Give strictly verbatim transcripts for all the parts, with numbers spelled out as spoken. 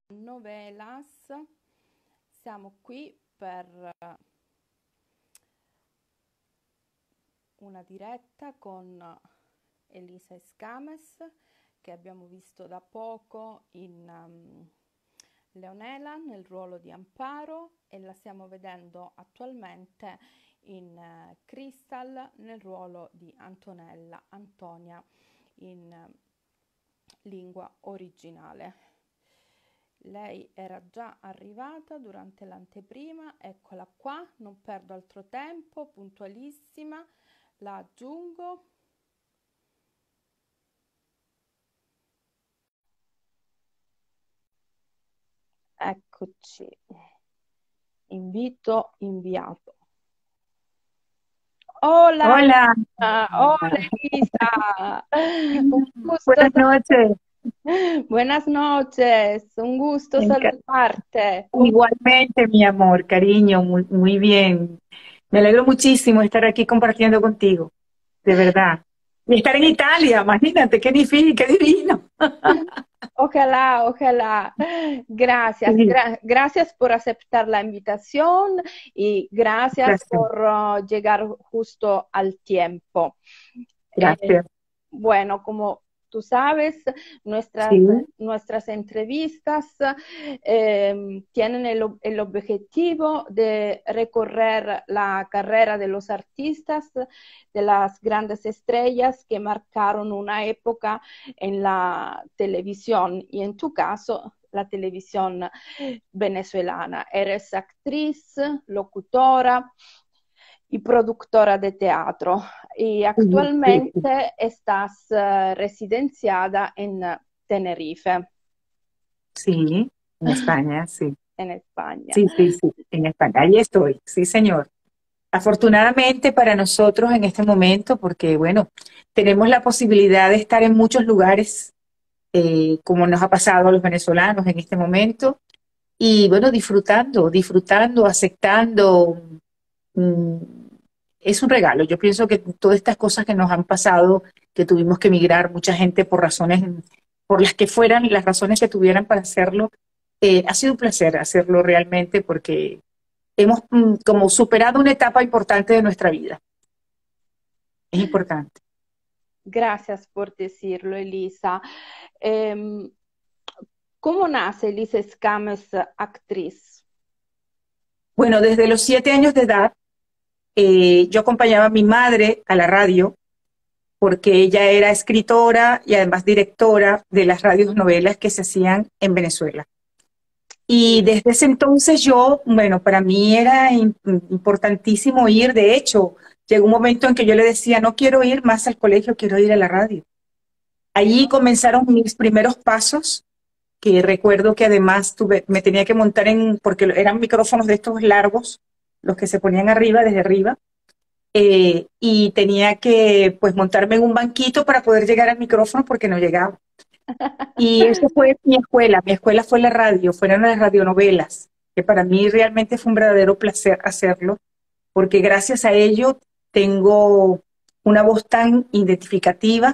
Novelas, siamo qui per una diretta con Elisa Escames che abbiamo visto da poco in um, Leonela nel ruolo di Amparo e la stiamo vedendo attualmente in uh, Crystal nel ruolo di Antonella, Antonia in uh, lingua originale. Lei era già arrivata durante l'anteprima, eccola qua, non perdo altro tempo, puntualissima, la aggiungo. Eccoci, invito inviato. Hola, Hola, hola Elisa, un gusto. buenas noches. Buenas noches, un gusto Enca- saludarte. Igualmente, mi amor, cariño, muy, muy bien. Me alegro muchísimo de estar aquí compartiendo contigo, de verdad. Y estar en Italia, imagínate, qué difícil, qué divino. Ojalá, ojalá. Gracias, Sí, gra- gracias por aceptar la invitación y gracias gracias, por uh, llegar justo al tiempo. Eh, gracias. bueno, como tú sabes, nuestras, Sí, nuestras entrevistas eh, tienen el, ob- el objetivo de recorrer la carrera de los artistas, de las grandes estrellas que marcaron una época en la televisión y en tu caso la televisión venezolana. Eres actriz, locutora y productora de teatro y sí, sí, sí, actualmente estás uh, residenciada en Tenerife, sí, en España, sí, en España. sí, sí, sí, en España. Ahí estoy, sí, señor. Afortunadamente para nosotros en este momento, porque bueno, tenemos la posibilidad de estar en muchos lugares, eh, como nos ha pasado a los venezolanos en este momento, y bueno, disfrutando, disfrutando, aceptando. mm, es un regalo. Yo pienso que todas estas cosas que nos han pasado, que tuvimos que emigrar, mucha gente por razones, por las que fueran, las razones que tuvieran para hacerlo, eh, ha sido un placer hacerlo realmente porque hemos mm, como superado una etapa importante de nuestra vida. Es importante. Gracias por decirlo, Elisa. Eh, ¿Cómo nace Elisa Escames, actriz? Bueno, desde los siete años de edad, eh, yo acompañaba a mi madre a la radio porque ella era escritora y además directora de las radios novelas que se hacían en Venezuela. Y Sí. desde ese entonces yo, bueno, para mí era in- importantísimo ir. De hecho, llegó un momento en que yo le decía, no quiero ir más al colegio, quiero ir a la radio. Allí comenzaron mis primeros pasos, que recuerdo que además tuve, me tenía que montar en, porque eran micrófonos de estos largos, los que se ponían arriba, desde arriba, eh, y tenía que pues montarme en un banquito para poder llegar al micrófono porque no llegaba. Y eso fue mi escuela, mi escuela fue la radio, fueron las radionovelas, que para mí realmente fue un verdadero placer hacerlo, porque gracias a ello tengo una voz tan identificativa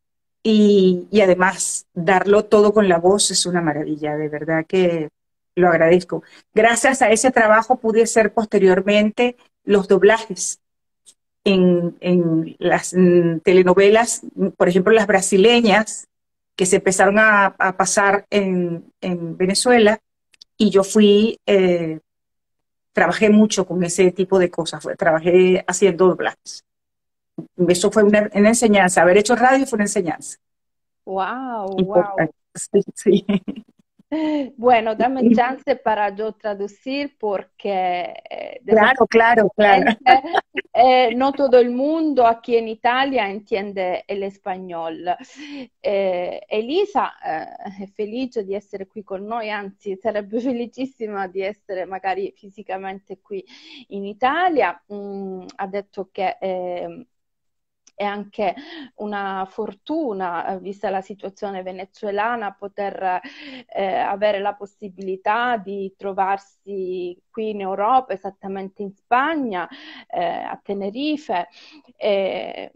y, y además darlo todo con la voz es una maravilla, de verdad que lo agradezco. Gracias a ese trabajo pude hacer posteriormente los doblajes en, en las mm, telenovelas, por ejemplo, las brasileñas, que se empezaron a, a pasar en, en, Venezuela, y yo fui, eh, trabajé mucho con ese tipo de cosas, fue, trabajé haciendo doblajes. Eso fue una, una enseñanza, haber hecho radio fue una enseñanza Wow, wow. importante. Sí, sí. Bueno, dame chance para yo traducir porque eh, Claro, claro, claro. desafortunadamente eh, no todo el mundo aquí en Italia entiende el español. Eh, Elisa eh, è felice di essere qui con noi, anzi sarebbe felicissima di essere magari fisicamente qui in Italia. Mm, ha detto che eh, è anche una fortuna, eh, vista la situazione venezuelana, poter eh, avere la possibilità di trovarsi qui in Europa, esattamente in Spagna, eh, a Tenerife. Eh,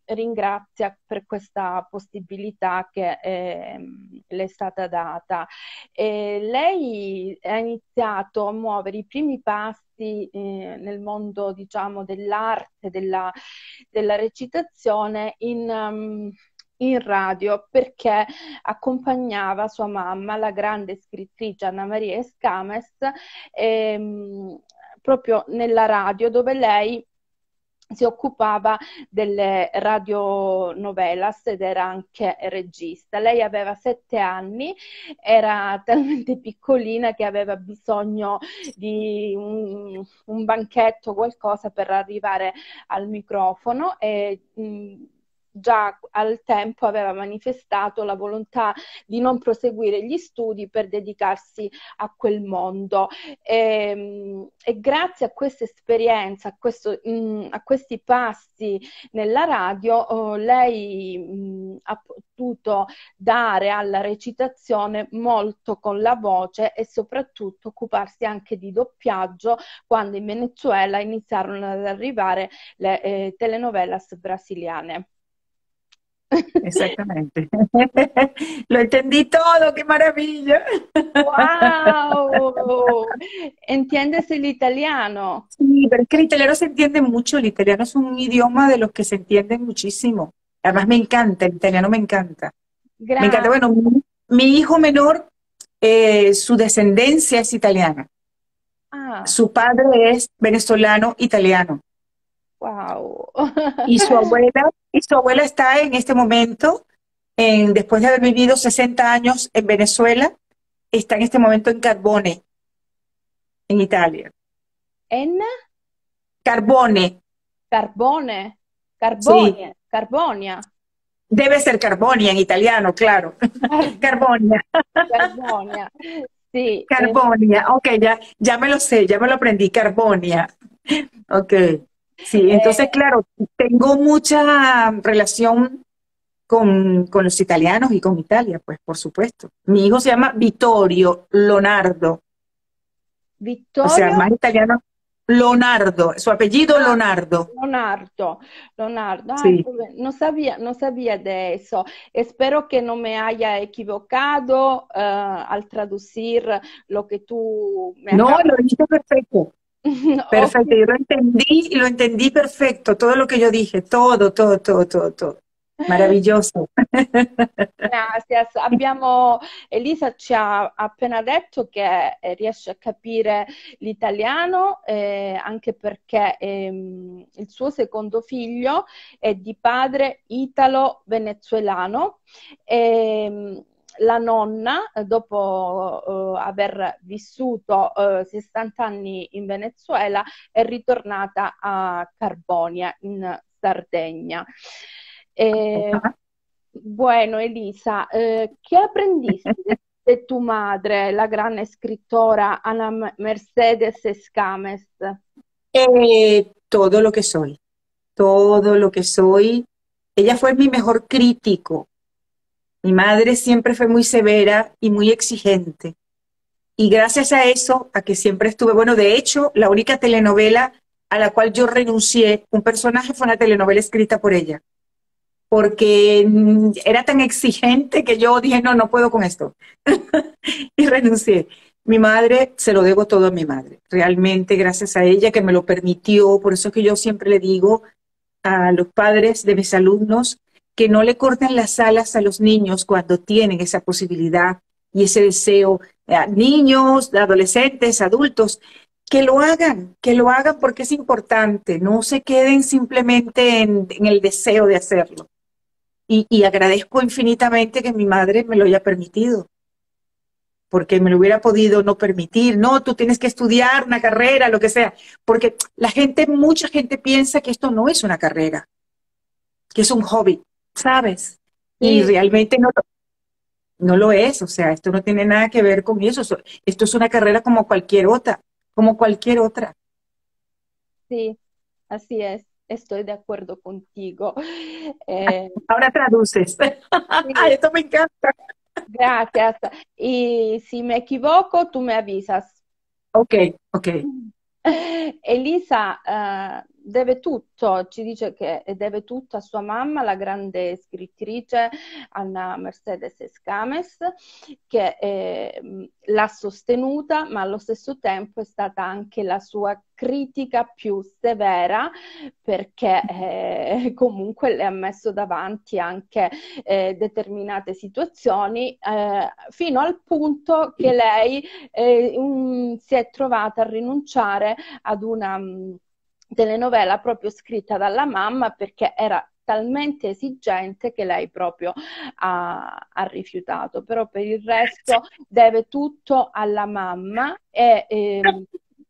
ringrazia per questa possibilità che eh, le è stata data. E lei ha iniziato a muovere i primi passi eh, nel mondo, diciamo, dell'arte, della, della recitazione in, um, in radio perché accompagnava sua mamma, la grande scrittrice Anna Maria Escames, ehm, proprio nella radio dove lei si occupava delle radionovelas ed era anche regista. Lei aveva sette anni, era talmente piccolina che aveva bisogno di un, un banchetto, qualcosa per arrivare al microfono e mh, già al tempo aveva manifestato la volontà di non proseguire gli studi per dedicarsi a quel mondo. E, e grazie a questa esperienza, a, questo, mh, a questi passi nella radio, oh, lei mh, ha potuto dare alla recitazione molto con la voce e soprattutto occuparsi anche di doppiaggio quando in Venezuela iniziarono ad arrivare le eh, telenovelas brasiliane. Exactamente. Lo entendí todo, qué maravilla. ¡Wow! ¿Entiendes el italiano? Sí, pero es que el italiano se entiende mucho, el italiano es un idioma de los que se entienden muchísimo. Además me encanta, el italiano me encanta. Me encanta, Grazie. bueno, mi, mi hijo menor, eh, su descendencia es italiana. Ah, Su padre es venezolano italiano. wow. Y su abuela, y su abuela está en este momento, en, después de haber vivido sesenta años en Venezuela, está en este momento en Carbone, en Italia. En Carbone, Carbone, sí, Carbonia, Carbonia, debe ser Carbonia en italiano, claro. Carbo- Carbonia, Carbonia. Sì, eh, Carbonia, ok, ya, ya me lo sé, ya me lo aprendí, Carbonia. Ok, sí, entonces, eh, claro, tengo mucha relación con, con los italianos y con Italia, pues, por supuesto. Mi hijo se llama Vittorio Leonardo, o sea, Vittorio. más italiano, Leonardo, su apellido Ah, Leonardo, Leonardo, Leonardo, ah, sí. qué bien. No sabía, no sabía de eso. Espero que no me haya equivocado eh, al traducir lo que tú me No, acabas. lo dijiste perfecto, Ok. perfecto, yo lo entendí y lo entendí perfecto, todo lo que yo dije, todo, todo, todo, todo, todo. Maravilloso. Gracias. Abbiamo, Elisa ci ha appena detto che eh, riesce a capire l'italiano, eh, anche perché ehm, il suo secondo figlio è di padre italo-venezuelano. E, la nonna, eh, dopo eh, aver vissuto eh, sessanta anni in Venezuela, è ritornata a Carbonia, in Sardegna. Eh, bueno, Elisa, eh, ¿qué aprendiste de, de tu madre, la gran escritora Ana M- Mercedes Escames? Eh, todo lo que soy, todo lo que soy. Ella fue mi mejor crítico. Mi madre siempre fue muy severa y muy exigente. Y gracias a eso, a que siempre estuve, bueno, de hecho, la única telenovela a la cual yo renuncié, un personaje fue una telenovela escrita por ella, porque mm, era tan exigente que yo dije, no, no puedo con esto. Y renuncié. Mi madre, se lo debo todo a mi madre. Realmente, gracias a ella que me lo permitió, por eso es que yo siempre le digo a los padres de mis alumnos que no le corten las alas a los niños cuando tienen esa posibilidad y ese deseo, a niños, adolescentes, adultos, que lo hagan, que lo hagan porque es importante, no se queden simplemente en, en el deseo de hacerlo. Y, y agradezco infinitamente que mi madre me lo haya permitido, porque me lo hubiera podido no permitir, no, tú tienes que estudiar una carrera, lo que sea, porque la gente, mucha gente piensa que esto no es una carrera, que es un hobby, ¿sabes? Y Sí, realmente no, no lo es, o sea, esto no tiene nada que ver con eso, so- esto es una carrera como cualquier otra, como cualquier otra. sí, así es. Estoy de acuerdo contigo. Eh, Ahora traduces. sí, Esto me encanta. gracias. Y si me equivoco, tú me avisas. Ok, ok. Elisa, eh, deve tutto, ci dice che deve tutto a sua mamma, la grande scrittrice Anna Mercedes Escames, che eh, l'ha sostenuta, ma allo stesso tempo è stata anche la sua critica più severa, perché eh, comunque le ha messo davanti anche eh, determinate situazioni, eh, fino al punto che lei eh, un, si è trovata a rinunciare ad una mh, telenovela proprio scritta dalla mamma, perché era talmente esigente che lei proprio ha, ha rifiutato. Però per il resto deve tutto alla mamma e ehm,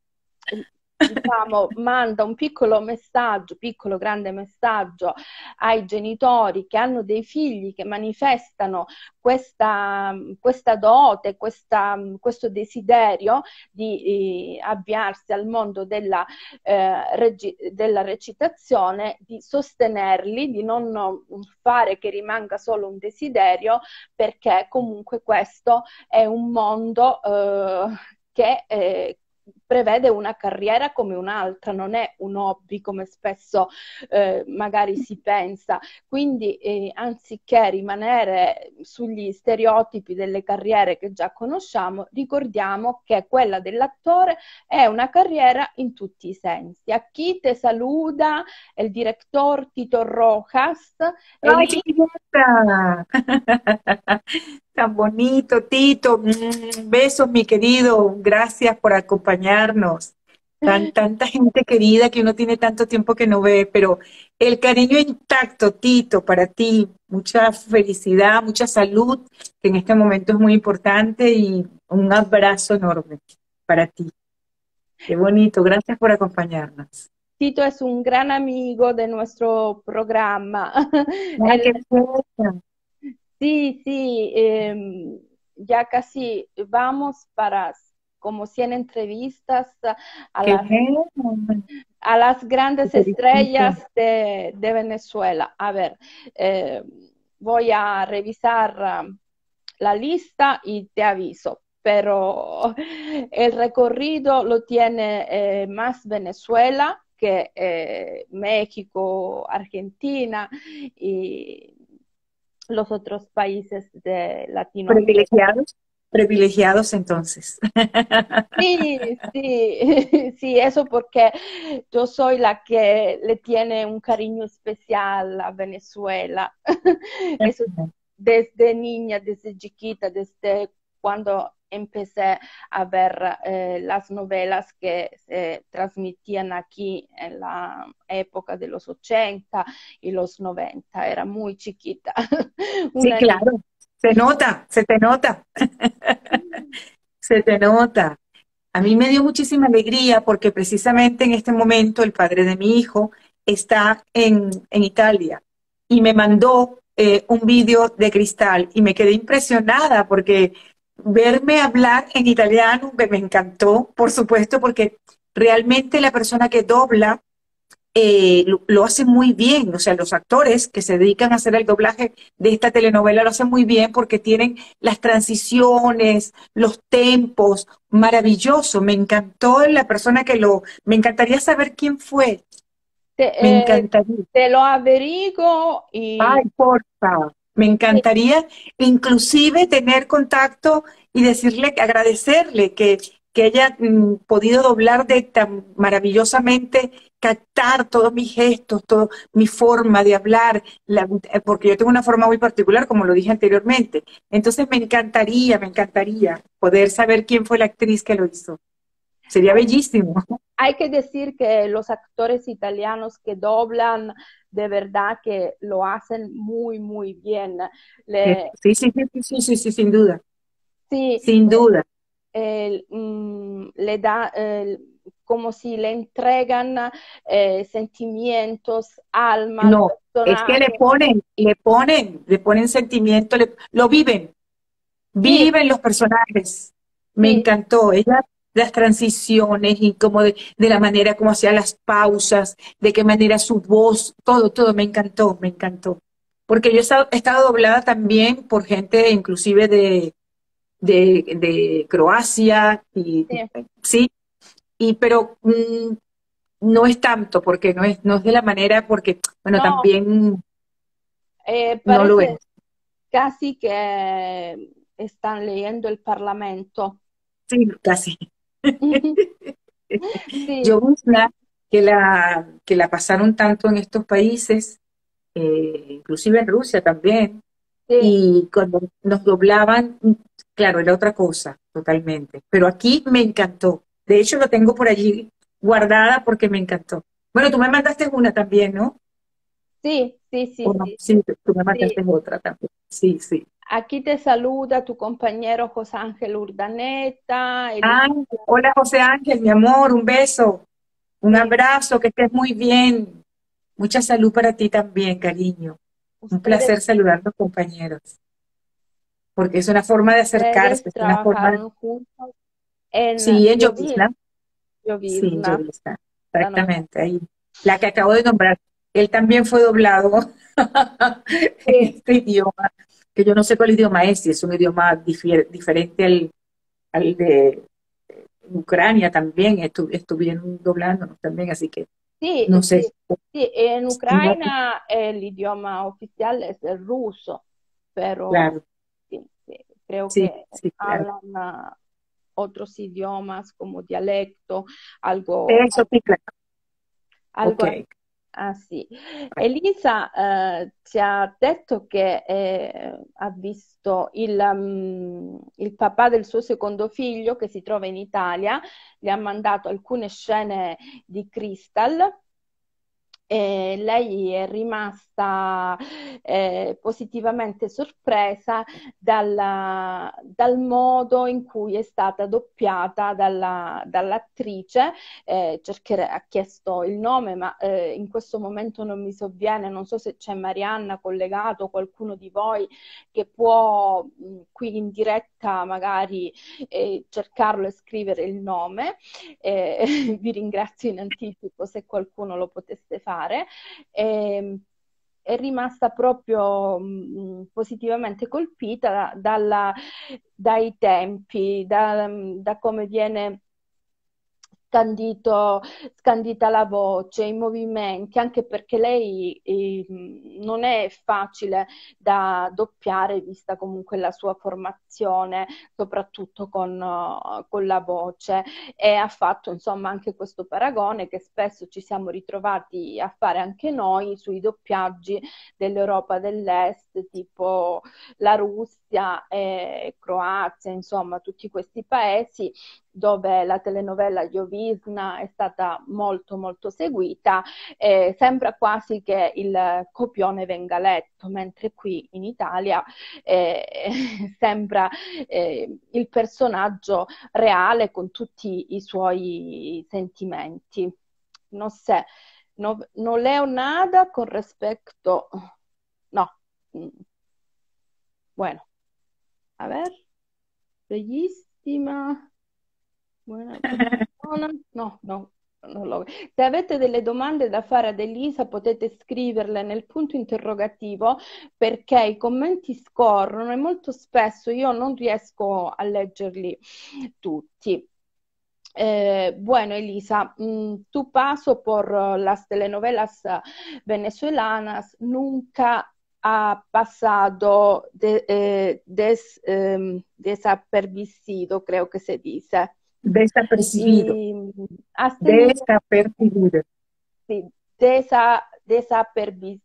diciamo, manda un piccolo messaggio, piccolo grande messaggio ai genitori che hanno dei figli che manifestano questa, questa dote, questa, questo desiderio di eh, avviarsi al mondo della, eh, regi- della recitazione, di sostenerli, di non fare che rimanga solo un desiderio, perché comunque questo è un mondo eh, che eh, prevede una carriera come un'altra, non è un hobby come spesso eh, magari si pensa. Quindi eh, anziché rimanere sugli stereotipi delle carriere che già conosciamo, ricordiamo che quella dell'attore è una carriera in tutti i sensi. A chi te saluda il direttore Tito Rojas. ¡Ay, Elisa, chiquita! Tan bonito, Tito. Mm, besos, mi querido. Gracias por acompañarnos. Tan, tanta gente querida que uno tiene tanto tiempo que no ve, pero el cariño intacto, Tito, para ti. Mucha felicidad, mucha salud, que en este momento es muy importante, y un abrazo enorme para ti. Qué bonito. Gracias por acompañarnos. Tito es un gran amigo de nuestro programa. Ay, Él, qué cosa. sí, sí, eh, ya casi vamos para como cien entrevistas a Qué las, bueno. a las Te grandes felicito. estrellas de, de Venezuela. A ver, eh, voy a revisar uh, la lista y te aviso. Pero el recorrido lo tiene eh, más Venezuela que eh, México, Argentina y los otros países de Latinoamérica. Privilegiados, privilegiados entonces. Sí, sí, sí, eso porque yo soy la que le tiene un cariño especial a Venezuela. Eso desde niña, desde chiquita, desde cuando empecé a ver eh, las novelas que se transmitían aquí en la época de los ochenta y los noventa. Era muy chiquita, Sí, una niña. claro. Se nota, se te nota, se te nota. A mí me dio muchísima alegría porque precisamente en este momento el padre de mi hijo está en, en Italia y me mandó eh, un vídeo de Cristal y me quedé impresionada porque verme hablar en italiano me, me encantó, por supuesto, porque realmente la persona que dobla eh, lo, lo hace muy bien. O sea, los actores que se dedican a hacer el doblaje de esta telenovela lo hacen muy bien porque tienen las transiciones, los tempos, maravilloso. Me encantó la persona que lo, me encantaría saber quién fue, me Te, eh, encantaría. te lo averiguo Ay, y porfa, me sí, encantaría inclusive tener contacto y decirle, agradecerle que, que haya mm, podido doblar de tan maravillosamente, captar todos mis gestos, toda mi forma de hablar, la- eh, porque yo tengo una forma muy particular, como lo dije anteriormente. Entonces me encantaría, me encantaría poder saber quién fue la actriz que lo hizo. Sería hay, bellísimo. hay que decir que los actores italianos que doblan de verdad que lo hacen muy, muy bien. Le, Sí, sí, sí, sí, sí, sí, sí, sin duda, sí, sin duda. eh, mm, le da eh, como si le entregan eh, sentimientos, alma al No, es que le personaje. ponen, le ponen, le ponen sentimiento, le- lo viven, Sí, viven los personajes. Me sí, encantó, ella, las transiciones y como de, de la manera como hacía las pausas, de qué manera su voz, todo, todo, me encantó, me encantó. Porque yo he estado, he estado doblada también por gente inclusive de, de, de Croacia, y sí. sí, y pero mm, no es tanto, porque no es, no es de la manera, porque, bueno, No, también eh, no lo es. parece casi que están leyendo el Parlamento. Sí, casi. Sí, Llovizna, que la, que la pasaron tanto en estos países, eh, inclusive en Rusia también, sí. y cuando nos doblaban, claro, era otra cosa, totalmente. Pero aquí me encantó. De hecho, lo tengo por allí guardada porque me encantó. Bueno, tú me mandaste una también, ¿no? Sí, sí, O sí, no, sí, sí, tú me sí. mandaste otra también. Sí, sí. Aquí te saluda tu compañero José Ángel Urdaneta, Elisa. Ay, hola José Ángel, mi amor, un beso, un Sí, abrazo, que estés muy bien. Mucha salud para ti también, cariño. Un ustedes, placer saludar a los compañeros, porque es una forma de acercarse, ustedes es una forma de... trabajaron juntos en Sí, en Llovil, Llovizna, sí, en Llovizna, Llovizna, la novela. exactamente, ahí. La que acabo de nombrar, él también fue doblado en Sí, este idioma, que yo no sé cuál idioma es, si es un idioma difier- diferente al, al de Ucrania también, estu estuvieron doblándonos también, así que sí, no sé. sí, sí, en Si no, Ucrania el idioma oficial es el ruso, pero claro, sí, sí, creo sí, que sí, claro. hablan ah, otros idiomas como dialecto, algo, Eso sí, claro. algo Ok. así. Elisa eh, ci ha detto che eh, ha visto il, mm, il papà del suo secondo figlio che si trova in Italia, le ha mandato alcune scene di Crystal. E lei è rimasta eh, positivamente sorpresa dalla- dal modo in cui è stata doppiata dalla- dall'attrice. Eh, cerchere- ha chiesto il nome, ma eh, in questo momento non mi sovviene. Non so se c'è Marianna collegato, qualcuno di voi che può mh, qui in diretta magari eh, cercarlo e scrivere il nome. Eh, vi ringrazio in anticipo se qualcuno lo potesse fare. E, è rimasta proprio mh, positivamente colpita da- dalla- dai tempi, da, da come viene scandito, scandita la voce, i movimenti, anche perché lei eh, non è facile da doppiare, vista comunque la sua formazione, soprattutto con, uh, con la voce, e ha fatto insomma anche questo paragone che spesso ci siamo ritrovati a fare anche noi sui doppiaggi dell'Europa dell'Est, tipo la Russia e Croazia, insomma tutti questi paesi dove la telenovela Jovizna è stata molto molto seguita, eh, sembra quasi che il copione venga letto, mentre qui in Italia eh, sembra eh, il personaggio reale con tutti i suoi sentimenti. No sé, no, no leo nada con respecto... No, bueno, a ver, bellissima. Buona persona. No, no, non lo... Se avete delle domande da fare ad Elisa potete scriverle nel punto interrogativo perché i commenti scorrono e molto spesso io non riesco a leggerli tutti. Eh, bueno, Elisa, mm, tu paso por uh, las telenovelas uh, venezolanas nunca ha pasado de- eh, des- em, desapercibido, creo que se dice. Desapercibido, Y mm, has tenido, desapercibido. sí, desa, desapercibido.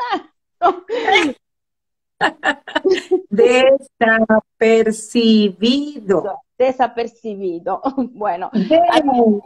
Desapercibido. Desapercibido. Bueno, has- Bien.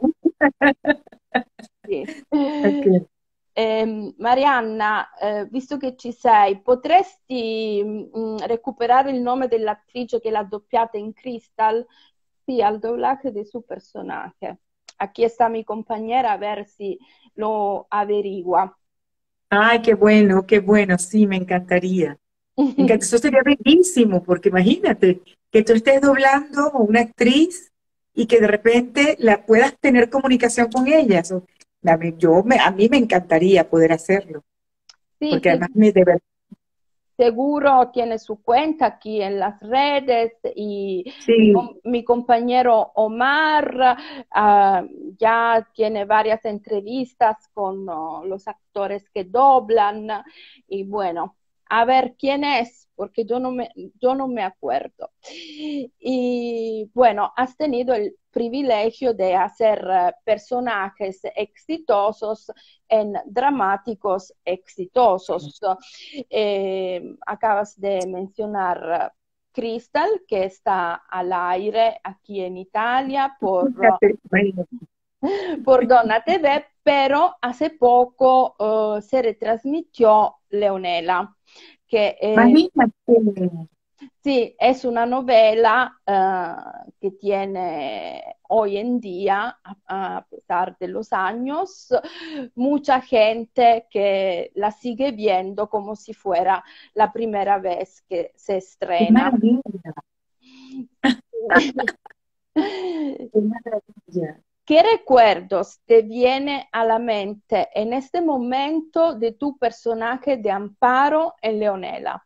sì. Ok. Ehm, Marianna, eh, visto che ci sei, potresti mh, recuperare il nome dell'attrice che l'ha doppiata in Crystal? Sì, al doblaje de su personaje. Aquí está mi compañera a ver si lo averigua. Ay, qué bueno, qué bueno, sí, me encantaría. Me encanta. Eso sería bellísimo, porque imagínate que tú estés doblando a una actriz y que de repente la puedas tener comunicación con ella. Eso, a mí, yo me, a mí me encantaría poder hacerlo, Sì, porque ti, además me, de verdad, seguro tiene su cuenta aquí en las redes y mi, Sí, com- mi compañero Omar ah, ya tiene varias entrevistas con oh, los actores que doblan y bueno, a ver quién es, porque yo no me, yo no me acuerdo. Y bueno, has tenido el privilegio de hacer eh, personajes exitosos en dramáticos exitosos. Eh, acabas de mencionar Crystal, que está al aire aquí en Italia por, fíjate, imagínate. por Donna T V, pero hace poco uh, se retransmitió Leonela, que eh, Imagínate. sí, es una novela uh, que tiene hoy en día, a, a pesar de los años, mucha gente que la sigue viendo como si fuera la primera vez que se Qué estrena. maravilla, qué maravilla. ¿Qué recuerdos te viene a la mente en este momento de tu personaje de Amparo en Leonela?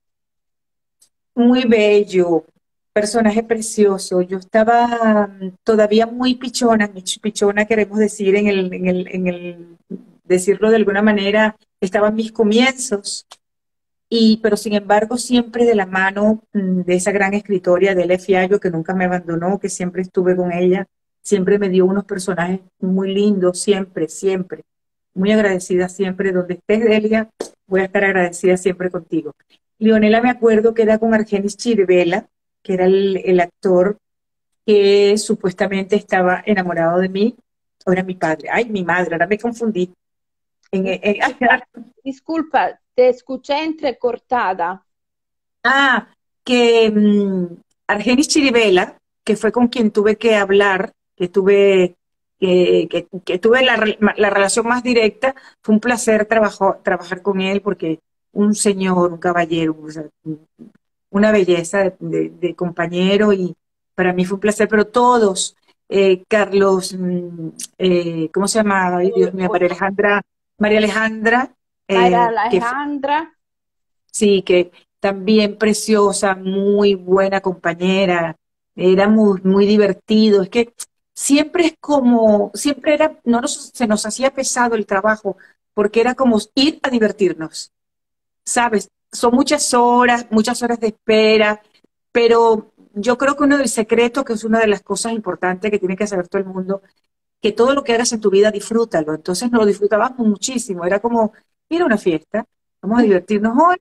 Muy bello, personaje precioso. Yo estaba mm, todavía muy pichona, mi ch- pichona queremos decir en el, en el, en el, decirlo de alguna manera, estaba en mis comienzos, y, pero sin embargo siempre de la mano mm, de esa gran escritora, Adela Fiallo, que nunca me abandonó, que siempre estuve con ella, siempre me dio unos personajes muy lindos, siempre, siempre. Muy agradecida siempre, donde estés, Delia, voy a estar agradecida siempre contigo. Leonela, me acuerdo que era con Argenis Chirivela, que era el, el actor que supuestamente estaba enamorado de mí, o era mi padre, ay, mi madre, ahora me confundí. En, en- Disculpa, disculpa, te escuché entrecortada. ah, que mm, Argenis Chirivela, que fue con quien tuve que hablar, que tuve, que, que, que tuve la, re- la relación más directa, fue un placer trabajo, trabajar con él porque un señor, un caballero, o sea, una belleza de, de- de compañero, y para mí fue un placer, pero todos, eh, Carlos, mm, eh, ¿cómo se llama? Ay, Dios mío, María Alejandra, María Alejandra, Mayra eh, que Alejandra, sí, que también preciosa, muy buena compañera, era muy, muy divertido. Es que siempre es como, siempre era, no nos, se nos hacía pesado el trabajo, porque era como ir a divertirnos, ¿sabes? Son muchas horas, muchas horas de espera, pero yo creo que uno del secreto, que es una de las cosas importantes que tiene que saber todo el mundo, que todo lo que hagas en tu vida, disfrútalo. Entonces nos lo disfrutábamos muchísimo, era como ir a una fiesta, vamos a divertirnos hoy,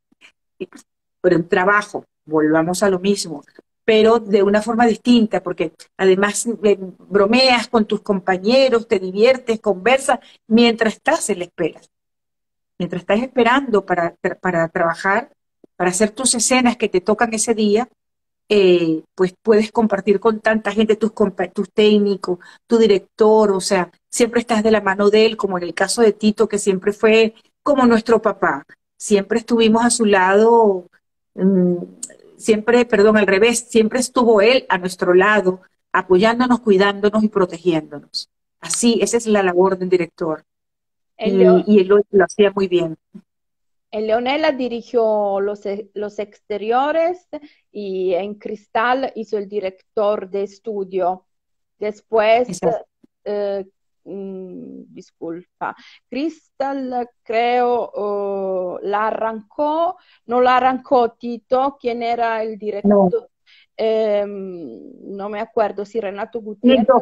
pero en trabajo, volvamos a lo mismo, pero de una forma distinta, porque además eh, bromeas con tus compañeros, te diviertes, conversas, mientras estás en la espera, mientras estás esperando para, para trabajar, para hacer tus escenas que te tocan ese día, eh, pues puedes compartir con tanta gente, tus, tus técnicos, tu director, o sea, siempre estás de la mano de él, como en el caso de Tito, que siempre fue como nuestro papá, siempre estuvimos a su lado, mmm, siempre, perdón, al revés, siempre estuvo él a nuestro lado, apoyándonos, cuidándonos y protegiéndonos. Así, esa es la labor del director, en, y, Leo- y él lo, lo hacía muy bien. en Leonela dirigió los, e- los exteriores y en Cristal hizo el director de estudio. Después, Exacto. eh, mm, disculpa, Crystal creo oh, la arrancó, no la arrancó Tito, ¿quién era el No, director? Ehm, no me acuerdo si Renato ni Gutiérrez yo,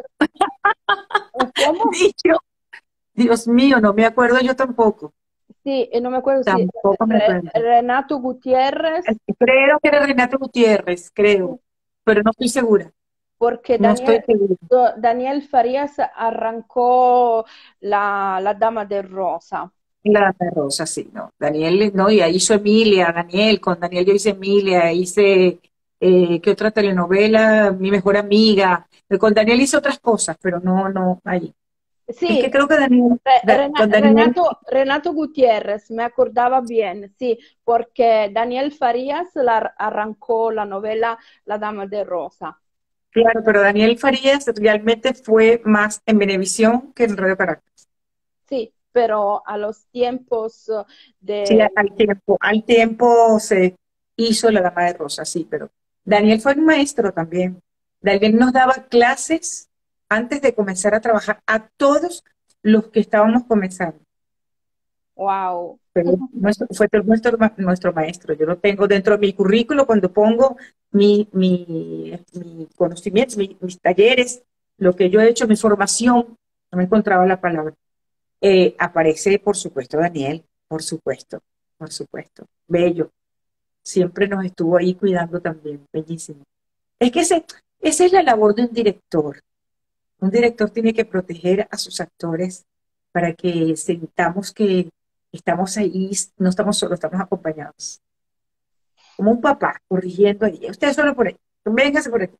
o cómo. ni yo. Dios mío, no me acuerdo yo tampoco. Sí, e non mi acuerdo si Tampoco me Re- acuerdo. Renato Gutiérrez, Creo que era Renato Gutiérrez, creo, pero no estoy segura. porque No estoy Daniel, segura. Daniel Farías arrancó la, la Dama de Rosa. La de Rosa, sí, no. Daniel, no, y ahí hizo Emilia, Daniel, con Daniel yo hice Emilia, hice, eh, ¿qué otra telenovela? Mi mejor amiga. Con Daniel hice otras cosas, pero no, no, ahí. Es Sí, que creo que Daniel, Re- da- Rena- con Daniel, Renato, Renato Gutiérrez, me acordaba bien, sí, porque Daniel Farías la arrancó la novela La Dama de Rosa. claro, pero Daniel Farías realmente fue más en Venevisión que en Radio Caracas. Sí, pero a los tiempos Sí, de... a- al tiempo, al tiempo se hizo la Dama de Rosa, sí, pero Daniel fue un maestro también. Daniel nos daba clases antes de comenzar a trabajar a todos los que estábamos comenzando. Wow. Pero nuestro, fue nuestro, ma- nuestro maestro. Yo lo tengo dentro de mi currículo cuando pongo mi, mi, mi conocimiento, mi- mis talleres, lo que yo he hecho, mi formación, no me encontraba la palabra. Eh, aparece, por supuesto, Daniel, por supuesto, por supuesto. Bello. Siempre nos estuvo ahí cuidando también. Bellísimo. Es que ese, esa es la labor de un director. Un director tiene que proteger a sus actores para que sintamos que estamos ahí, no estamos solos, estamos acompañados. Como un papá corrigiendo ahí. Ustedes solo por ahí. Véngase por aquí.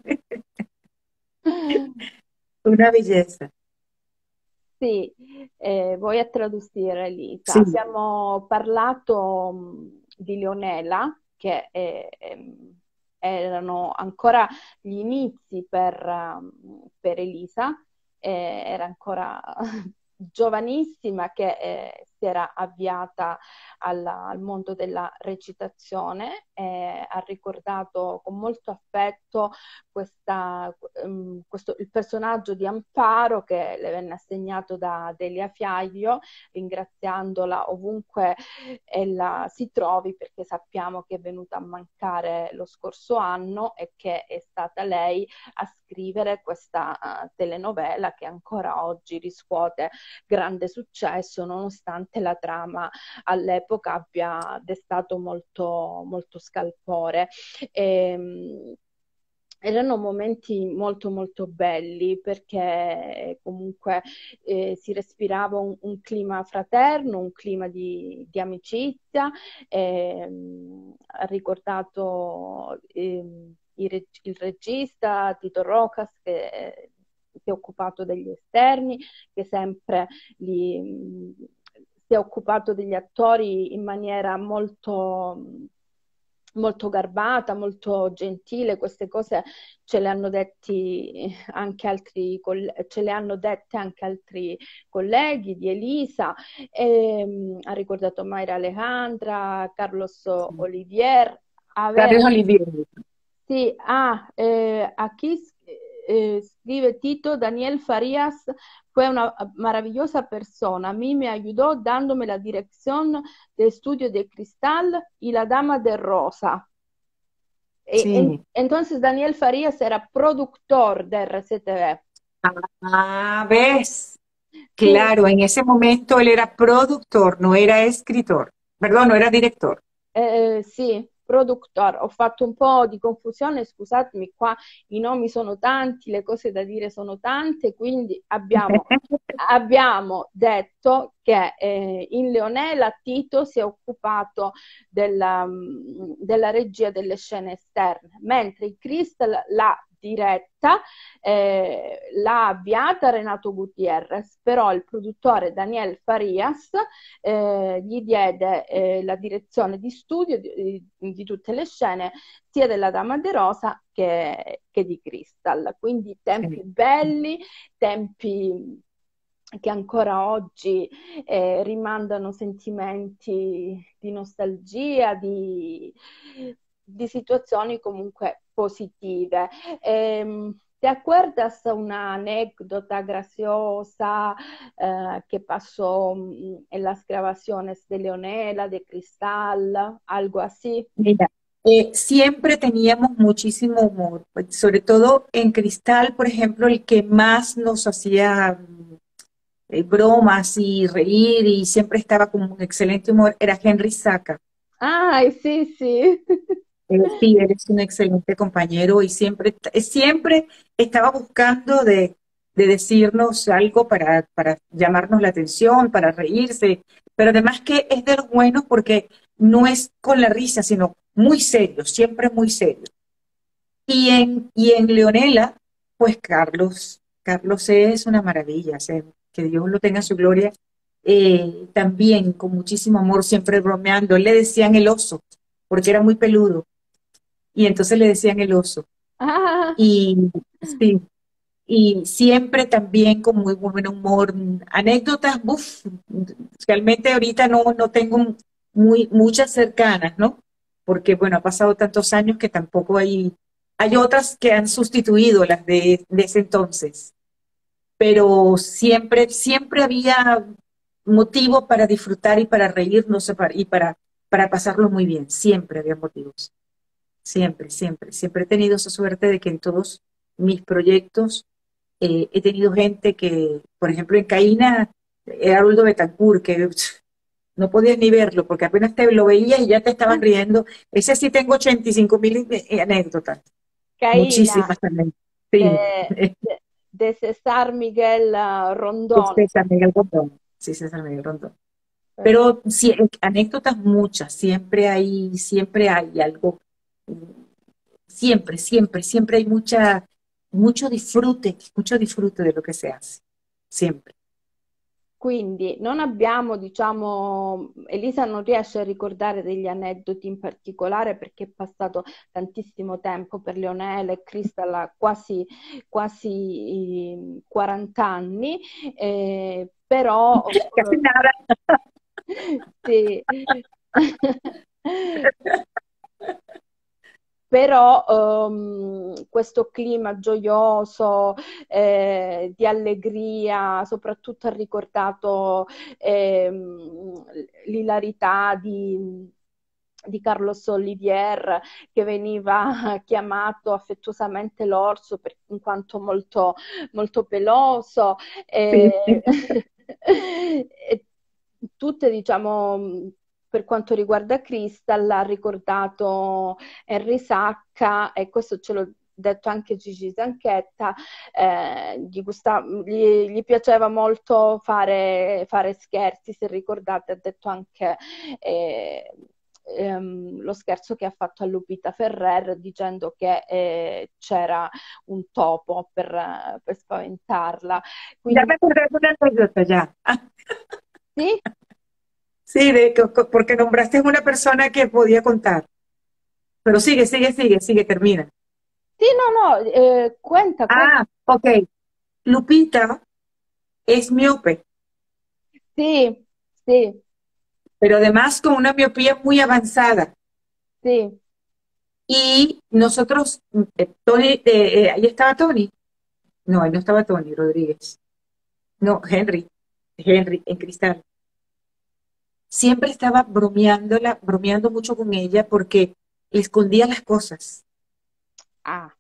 Una belleza. Sì, eh, voy a traducire Elisa. Sí, Abbiamo parlato mh, di Leonela, che eh, ehm, erano ancora gli inizi per, um, per Elisa, eh, era ancora giovanissima che eh, si era avviata alla- al mondo della recitazione e ha ricordato con molto affetto questa, ehm, questo, il personaggio di Amparo che le venne assegnato da Delia Fiaglio, ringraziandola ovunque ella si trovi, perché sappiamo che è venuta a mancare lo scorso anno e che è stata lei a scrivere questa uh, telenovela che ancora oggi riscuote grande successo, nonostante la trama all'epoca abbia destato molto, molto scalpore. E, erano momenti molto molto belli perché comunque eh, si respirava un, un clima fraterno, un clima di, di amicizia. ehm, ha ricordato ehm, il, reg- il regista Tito Rocas che si è occupato degli esterni, che sempre li, si è occupato degli attori in maniera molto molto garbata, molto gentile. Queste cose ce le hanno detti anche altri coll- ce le hanno dette anche altri colleghi di Elisa. E, ha ricordato Mayra Alejandra, Carlos sí. Olivier. Ave- Carlos Olivier. sì, ah, eh, aquí eh, scrive Tito, Daniel Farías fue una maravillosa persona. A mí me ayudó dándome la dirección de estudio de Cristal y la Dama de Rosa. E, en- Sí. entonces Daniel Farías era productor de R C T V. Ah, ¿ves? Sì, Claro, en ese momento él era productor, no era escritor. Perdón, no era director. Eh, sì, productor. Ho fatto un po' di confusione, scusatemi, qua i nomi sono tanti, le cose da dire sono tante, quindi abbiamo, abbiamo detto che eh, in Leonela Tito si è occupato della, mh, della regia delle scene esterne, mentre in Crystal l'ha diretta, eh, l'ha avviata Renato Gutierrez, però il produttore Daniel Farias eh, gli diede eh, la direzione di studio di, di, tutte le scene, sia della Dama de Rosa che, che di Crystal. Quindi tempi Sí. belli, tempi che ancora oggi eh, rimandano sentimenti di nostalgia, di, di situazioni comunque positive. Eh, ¿Te acuerdas una anécdota graciosa eh, que pasó mm, en las grabaciones de Leonela, de Cristal, algo así? Mira, eh, siempre teníamos muchísimo humor, pues, sobre todo en Cristal, por ejemplo, el que más nos hacía mm, eh, bromas y reír y siempre estaba con un excelente humor era Henry Saca. Ay, sí, sí. Él sí, él es un excelente compañero y siempre, siempre estaba buscando de, de decirnos algo para, para llamarnos la atención, para reírse, pero además que es de los buenos porque no es con la risa, sino muy serio, siempre muy serio. Y en, y en Leonela, pues Carlos, Carlos es una maravilla, o sea, que Dios lo tenga en su gloria, eh, también con muchísimo amor, siempre bromeando. Él le decían el oso, porque era muy peludo y entonces le decían el oso. Ah, Y sí, y siempre también con muy buen humor. Anécdotas, uff, realmente ahorita no, no tengo muy, muchas cercanas, ¿no? Porque, bueno, ha pasado tantos años que tampoco hay, hay otras que han sustituido las de, de ese entonces, pero siempre, siempre había motivo para disfrutar y para reírnos y para, para pasarlo muy bien, siempre había motivos, siempre, siempre, siempre he tenido esa suerte de que en todos mis proyectos eh, he tenido gente que, por ejemplo, en Caína, era Haroldo Betancourt, que pff, no podías ni verlo, porque apenas te lo veías y ya te estabas riendo. Ese sí tengo ochenta y cinco mil anécdotas, Caina muchísimas también. de, Sí, de- de César Miguel eh, es Rondón. César Miguel Rondón. Sí, César Miguel Rondón. Eh, Pero sí, anécdotas muchas, siempre hay, siempre hay algo, siempre, siempre, siempre hay mucha, mucho disfrute, mucho disfrute de lo que se hace, siempre. Quindi non abbiamo, diciamo, Elisa non riesce a ricordare degli aneddoti in particolare perché è passato tantissimo tempo per Leonela e Crystal, ha quasi, quasi eh, quaranta anni, eh, però Casi nada. sì. Però ehm, questo clima gioioso, eh, di allegria, soprattutto ha ricordato ehm, l'ilarità di, di Carlos Olivier, che veniva chiamato affettuosamente l'orso per- in quanto molto, molto peloso. Sí, E, e tutte, diciamo, per quanto riguarda Crystal, ha ricordato Henry Sacca, e questo ce l'ho detto anche Gigi Zanchetta, eh, gli, gusta- gli- gli piaceva molto fare, fare scherzi, se ricordate, ha detto anche eh, ehm, lo scherzo che ha fatto a Lupita Ferrer dicendo che eh, c'era un topo per, per spaventarla. ya Quindi me acordé de una anécdota ya. Ah, sì, sí, de, porque nombraste una persona que podía contar. Pero sigue, sigue, sigue, sigue, termina. sì, no, no, eh, cuenta, cuenta. Ah, ok. Lupita es miope, Sì, sì, pero además con una miopía muy avanzada. sì, Y nosotros, eh, Tony, eh, eh, ahí estaba Tony. No, ahí no estaba Tony Rodríguez. No, Henry. Henry, en cristal. Siempre estaba bromeándola, bromeando mucho con ella porque le escondía las cosas. ah,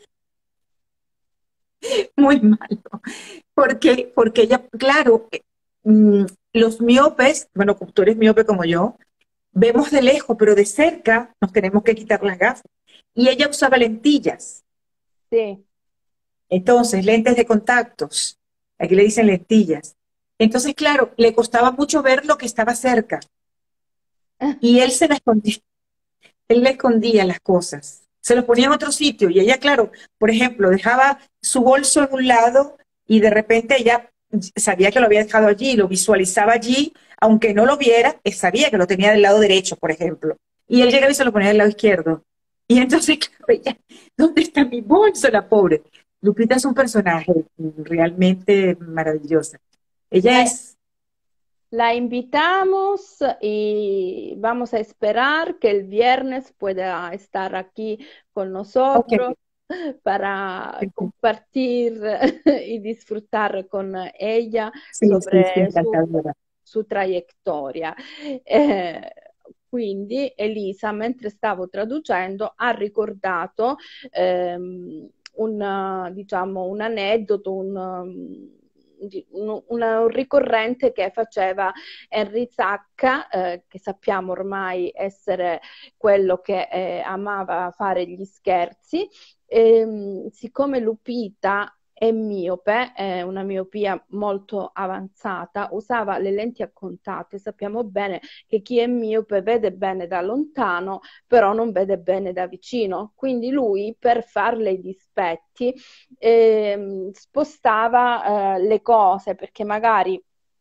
Muy malo. Porque, porque ella, claro, eh, mm, los miopes, bueno, como tú eres miope como yo, vemos de lejos, pero de cerca nos tenemos que quitar las gafas. Y ella usaba lentillas, sì. entonces lentes de contactos, aquí le dicen lentillas. Entonces, claro, le costaba mucho ver lo que estaba cerca y él se la escondía, él le escondía las cosas, se los ponía en otro sitio y ella, claro, por ejemplo, dejaba su bolso en un lado y de repente ella sabía que lo había dejado allí, lo visualizaba allí, aunque no lo viera, él sabía que lo tenía del lado derecho, por ejemplo, y él llegaba y se lo ponía del lado izquierdo. Y entonces, claro, ella, ¿dónde está mi bolso, la pobre? Lupita es un personaje realmente maravillosa. Ella La, es, la invitamos y vamos a esperar que el viernes pueda estar aquí con ok, nosotros para compartir y disfrutar con ella sí, sí, sí, sobre su, encantadora. su trayectoria. Eh, quindi Elisa, mentre stavo traducendo, ha ricordato ehm, un, diciamo, un aneddoto, un, um, di- un, un ricorrente che faceva Henry Zacca, eh, che sappiamo ormai essere quello che eh, amava fare gli scherzi. Ehm, siccome Lupita è miope, è una miopia molto avanzata, usava le lenti a contatto e sappiamo bene che chi è miope vede bene da lontano, però non vede bene da vicino. Quindi lui, per farle i dispetti, ehm, spostava eh, le cose perché magari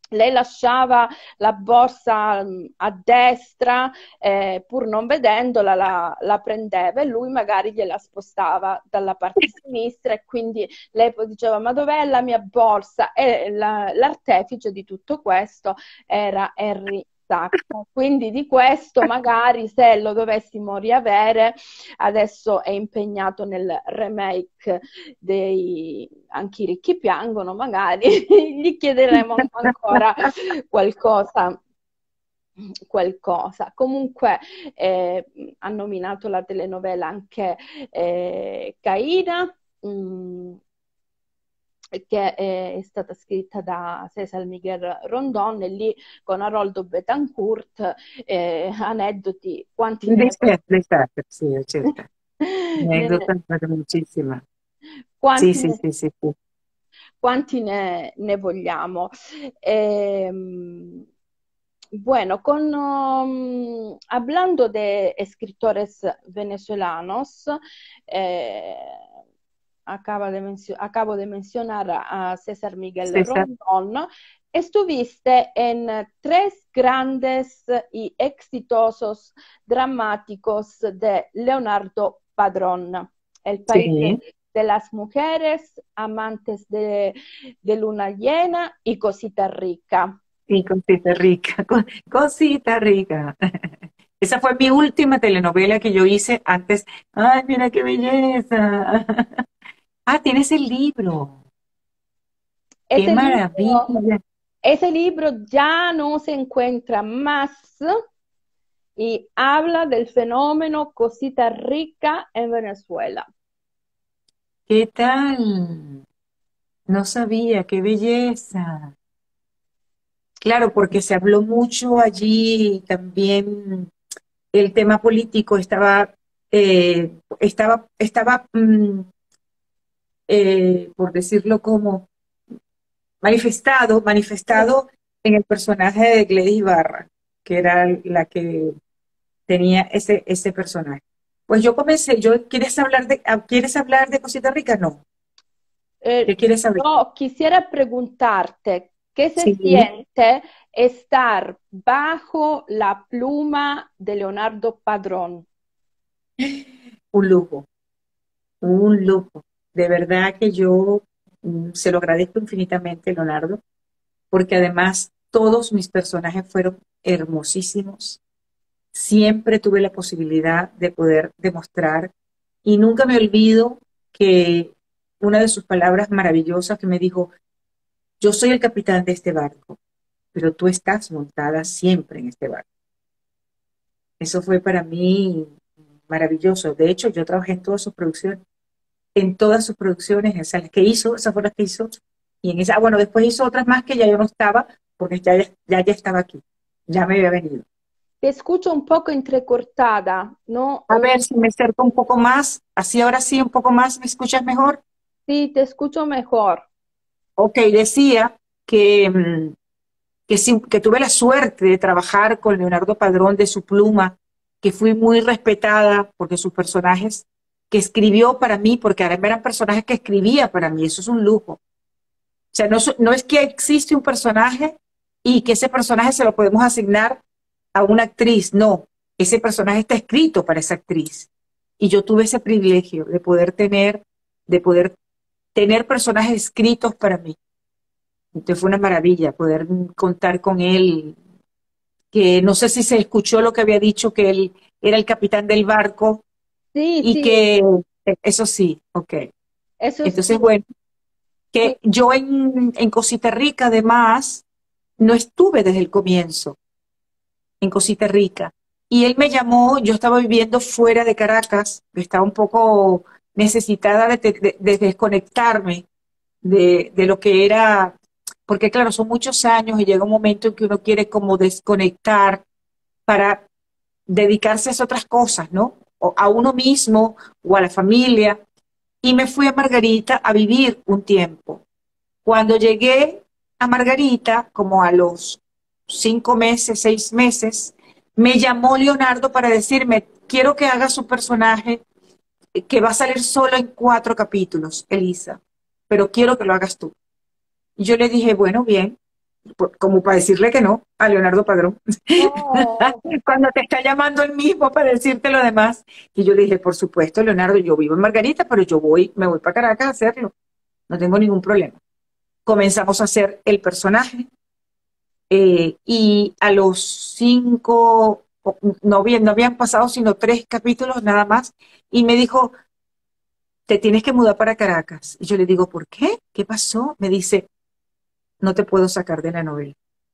lei lasciava la borsa mh, a destra, eh, pur non vedendola, la, la prendeva e lui magari gliela spostava dalla parte sinistra e quindi lei poi diceva ma dov'è la mia borsa? E la- l'artefice di tutto questo era Henry Sacco. Quindi di questo magari se lo dovessimo riavere, adesso è impegnato nel remake dei Anche i ricchi piangono, magari gli chiederemo ancora qualcosa. Qualcosa. Comunque eh, ha nominato la telenovela anche eh, Caina, mh, che è stata scritta da César Miguel Rondon e lì con Haroldo Betancourt, eh, aneddoti quanti ne, D'estate, d'estate, sì, certo. ne- Aneddota famosissima. Sì, quanti sì, ne sì, sì, sì. quanti ne, ne vogliamo. Ehm, bueno, con, um, hablando de escritores venezolanos, eh, acaba de mencio- acabo de mencionar a César Miguel César, Rondón. Estuviste en tres grandes y exitosos dramáticos de Leonardo Padrón, El País sí, de las Mujeres, Amantes de, de Luna Llena y Cosita Rica. sí, Cosita Rica, co- Cosita Rica. Esa fue mi última telenovela que yo hice antes. Ay, mira qué belleza. Ah, tienes el libro. Qué Ese libro, maravilla. ese libro ya no se encuentra más y habla del fenómeno Cosita Rica en Venezuela. ¿Qué tal? No sabía, qué belleza. Claro, porque se habló mucho allí también el tema político estaba, eh, estaba, estaba mm, eh, por decirlo como, manifestado, manifestado en el personaje de Gladys Ibarra, que era la que tenía ese, ese personaje. Pues yo comencé, yo, ¿quieres hablar de, ah, ¿quieres hablar de Cosita Rica? No. Eh, ¿Qué quieres saber? yo quisiera preguntarte, ¿qué se Sí, siente estar bajo la pluma de Leonardo Padrón? un lujo, un lujo. De verdad que yo mm, se lo agradezco infinitamente, Leonardo, porque además todos mis personajes fueron hermosísimos. Siempre tuve la posibilidad de poder demostrar y nunca me olvido que una de sus palabras maravillosas que me dijo, yo soy el capitán de este barco, pero tú estás montada siempre en este barco. Eso fue para mí maravilloso. De hecho, yo trabajé en todas sus producciones, en todas sus producciones, esas las que hizo, esas fueron las que hizo, y en esa, ah, bueno, después hizo otras más que ya yo no estaba, porque ya, ya, ya ya estaba aquí, ya me había venido. Te escucho un poco entrecortada, ¿no? A Eh, ver si me acerco un poco más, así ahora sí, un poco más, ¿me escuchas mejor? sí, te escucho mejor. Ok, decía que, mm, que, sí, que tuve la suerte de trabajar con Leonardo Padrón de su pluma, que fui muy respetada porque sus personajes que escribió para mí, porque además eran personajes que escribía para mí, eso es un lujo. O sea, no, so- no es que existe un personaje y que ese personaje se lo podemos asignar a una actriz, no, ese personaje está escrito para esa actriz. Y yo tuve ese privilegio de poder tener, de poder tener personajes escritos para mí. Entonces fue una maravilla poder contar con él, que no sé si se escuchó lo que había dicho, que él era el capitán del barco Sí, y sí, que, eso sí, ok. eso Entonces, sí, bueno, sí. que yo en, en Cosita Rica además no estuve desde el comienzo en Cosita Rica. Y él me llamó, yo estaba viviendo fuera de Caracas, estaba un poco necesitada de, de- de desconectarme de, de lo que era, porque claro, son muchos años y llega un momento en que uno quiere como desconectar para dedicarse a esas otras cosas, ¿no? O a uno mismo o a la familia. Y me fui a Margarita a vivir un tiempo. Cuando llegué a Margarita, como a los cinco meses, seis meses, me llamó Leonardo para decirme, quiero que hagas un personaje que va a salir solo en cuatro capítulos, Elisa, pero quiero que lo hagas tú. Y yo le dije, bueno, bien. por- como para decirle que no a Leonardo Padrón, No, cuando te está llamando él mismo para decirte lo demás. Y yo le dije, por supuesto, Leonardo, yo vivo en Margarita, pero yo voy, me voy para Caracas a hacerlo, no tengo ningún problema. Comenzamos a hacer el personaje eh, y a los cinco, o- no, había- no habían pasado sino tres capítulos nada más, y me dijo, te tienes que mudar para Caracas. Y yo le digo, ¿por qué? ¿Qué pasó? Me dice, no te puedo sacar de la novela.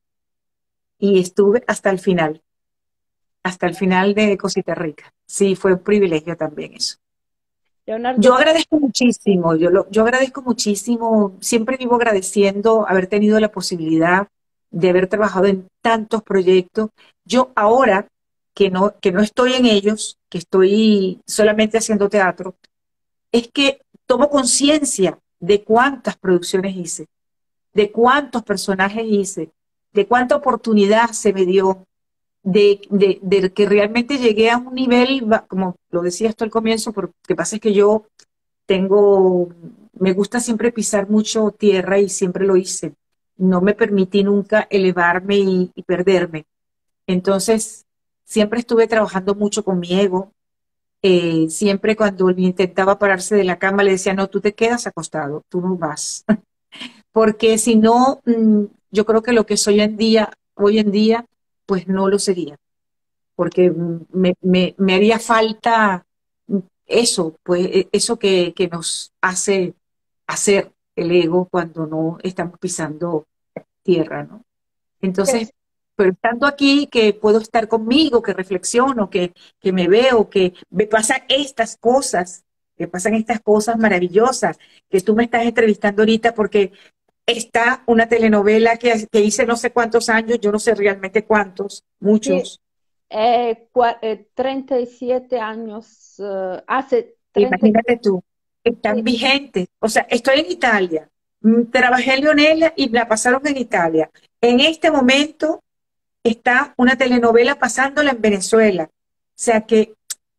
Y estuve hasta el final, hasta el final de Cosita Rica. Sí, fue un privilegio también eso. Leonardo, Yo agradezco muchísimo, yo, lo, yo agradezco muchísimo, siempre vivo agradeciendo haber tenido la posibilidad de haber trabajado en tantos proyectos. Yo ahora que no, que no estoy en ellos, que estoy solamente haciendo teatro, es que tomo conciencia de cuántas producciones hice, de cuántos personajes hice, de cuánta oportunidad se me dio, de, de, de que realmente llegué a un nivel, como lo decía hasta el comienzo, porque lo que pasa es que yo tengo, me gusta siempre pisar mucho tierra y siempre lo hice. No me permití nunca elevarme y, y perderme. Entonces, siempre estuve trabajando mucho con mi ego. Eh, siempre cuando él intentaba pararse de la cama le decía, no, tú te quedas acostado, tú no vas. Porque si no, mm, yo creo que lo que soy en día, hoy en día, pues no lo sería. Porque mm, me, me, me haría falta mm, eso, pues e- eso que, que nos hace hacer el ego cuando no estamos pisando tierra, ¿no? Entonces, que- pero estando aquí, que puedo estar conmigo, que reflexiono, que, que me veo, que me pasan estas cosas, que pasan estas cosas maravillosas, que tú me estás entrevistando ahorita porque está una telenovela que, que hice no sé cuántos años, yo no sé realmente cuántos, sí, muchos. eh, cua- eh, treinta y siete años, eh, hace treinta, Imagínate tú, sí, están vigentes. O sea, estoy en Italia, mm, trabajé en Leonela y la pasaron en Italia. En este momento está una telenovela pasándola en Venezuela. O sea que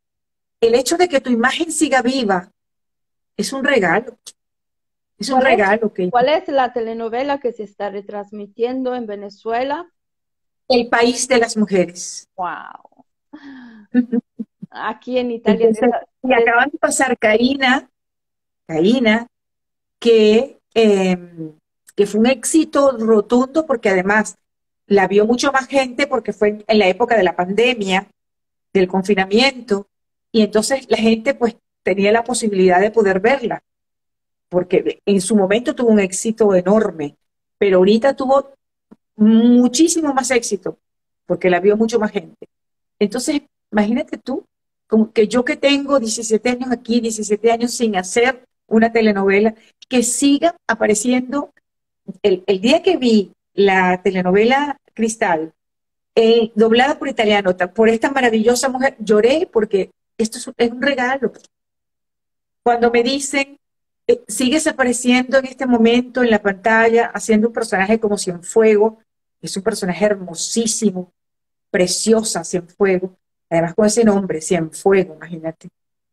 el hecho de que tu imagen siga viva es un regalo, es un ¿cuál es, regalo que cuál es la telenovela que se está retransmitiendo en Venezuela? el país de las mujeres. Wow. Aquí en Italia, Entonces, desa- y des- acaban de pasar Caína, Caína, que, eh, que fue un éxito rotundo porque además la vio mucho más gente porque fue en la época de la pandemia, del confinamiento, y entonces la gente pues tenía la posibilidad de poder verla, porque en su momento tuvo un éxito enorme, pero ahorita tuvo muchísimo más éxito porque la vio mucho más gente. Entonces, imagínate tú, como que yo que tengo diecisiete años aquí, diecisiete años sin hacer una telenovela, que siga apareciendo. El, el día que vi la telenovela Cristal, eh, doblada por italiano, por esta maravillosa mujer, lloré porque esto es un, es un regalo. Cuando me dicen, eh, sigues apareciendo en este momento en la pantalla, haciendo un personaje como Cienfuegos, es un personaje hermosísimo, preciosa Cienfuegos, además con ese nombre, Cienfuegos, imagínate,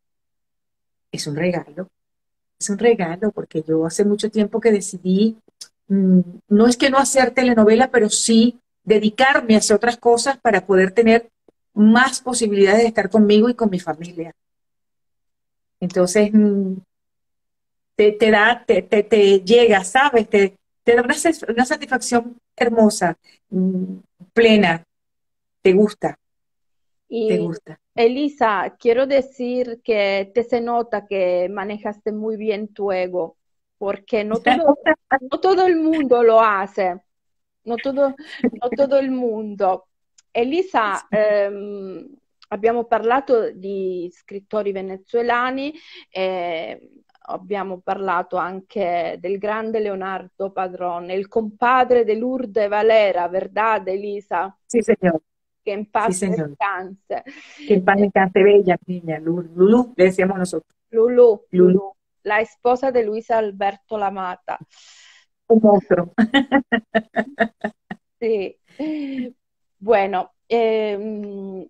es un regalo, es un regalo, porque yo hace mucho tiempo que decidí, mm, no es que no hacer telenovela, pero sí dedicarme a hacer otras cosas para poder tener más posibilidades de estar conmigo y con mi familia. Entonces, mm, te, te da, te, te, te llega, ¿sabes? Te, te da una, una satisfacción hermosa, mm, plena, te gusta, te y gusta. Elisa, quiero decir que te se nota que manejaste muy bien tu ego, porque no todo, no todo el mundo lo hace, no todo, no todo il mondo. Elisa, ehm, abbiamo parlato di scrittori venezuelani, eh, abbiamo parlato anche del grande Leonardo Padrón, il compadre di Lourdes Valera, ¿verdad, Elisa? Sí, señor, Che in sí, paz señor. descanse. Que en paz descanse, bella niña, Lulú, le decíamos nosotros, Lulù, Lulú, Lulù, la esposa de Luisa Alberto Lamata. un monstruo. Sì. Bueno, ehm,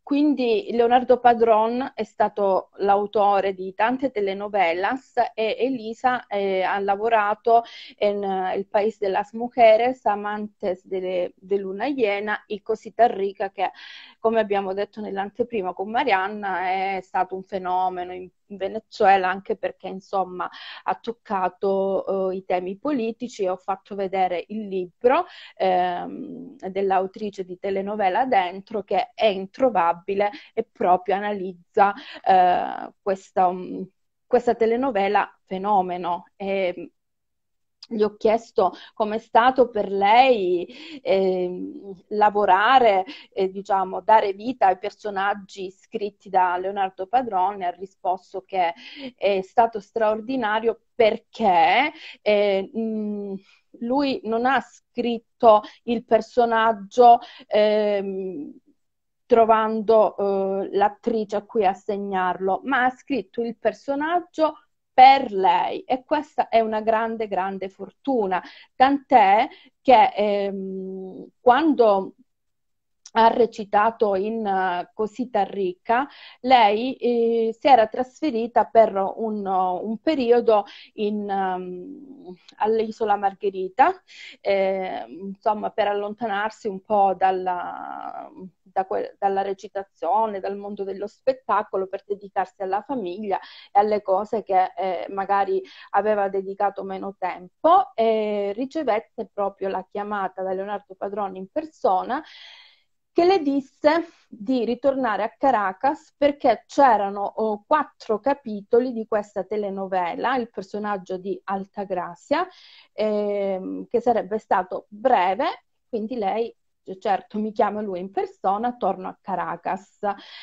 quindi Leonardo Padrón è stato l'autore di tante telenovelas e Elisa eh, ha lavorato in uh, Il País de las Mujeres, Amantes de, de Luna Llena e Cosita Rica, che come abbiamo detto nell'anteprima con Marianna è stato un fenomeno in, in Venezuela, anche perché insomma ha toccato uh, i temi politici. Ho fatto vedere il libro ehm, dell'autrice di Telenovela Dentro, che è introvabile e proprio analizza eh, questa, um, questa telenovela fenomeno. E, gli ho chiesto com'è stato per lei eh, lavorare, eh, diciamo, dare vita ai personaggi scritti da Leonardo Padroni. Ha risposto che è stato straordinario perché eh, mh, lui non ha scritto il personaggio ehm, trovando eh, l'attrice a cui assegnarlo, ma ha scritto il personaggio per lei, e questa è una grande, grande fortuna, tant'è che ehm, quando ha recitato in uh, Cosita Rica, lei eh, si era trasferita per un, un periodo in, um, all'isola Margherita, eh, insomma per allontanarsi un po' dalla, da que- dalla recitazione, dal mondo dello spettacolo, per dedicarsi alla famiglia e alle cose che eh, magari aveva dedicato meno tempo, e ricevette proprio la chiamata da Leonardo Padroni in persona, che le disse di ritornare a Caracas perché c'erano oh, quattro capitoli di questa telenovela, il personaggio di Altagracia, ehm, che sarebbe stato breve, quindi lei, certo, mi chiama lui in persona, torno a Caracas.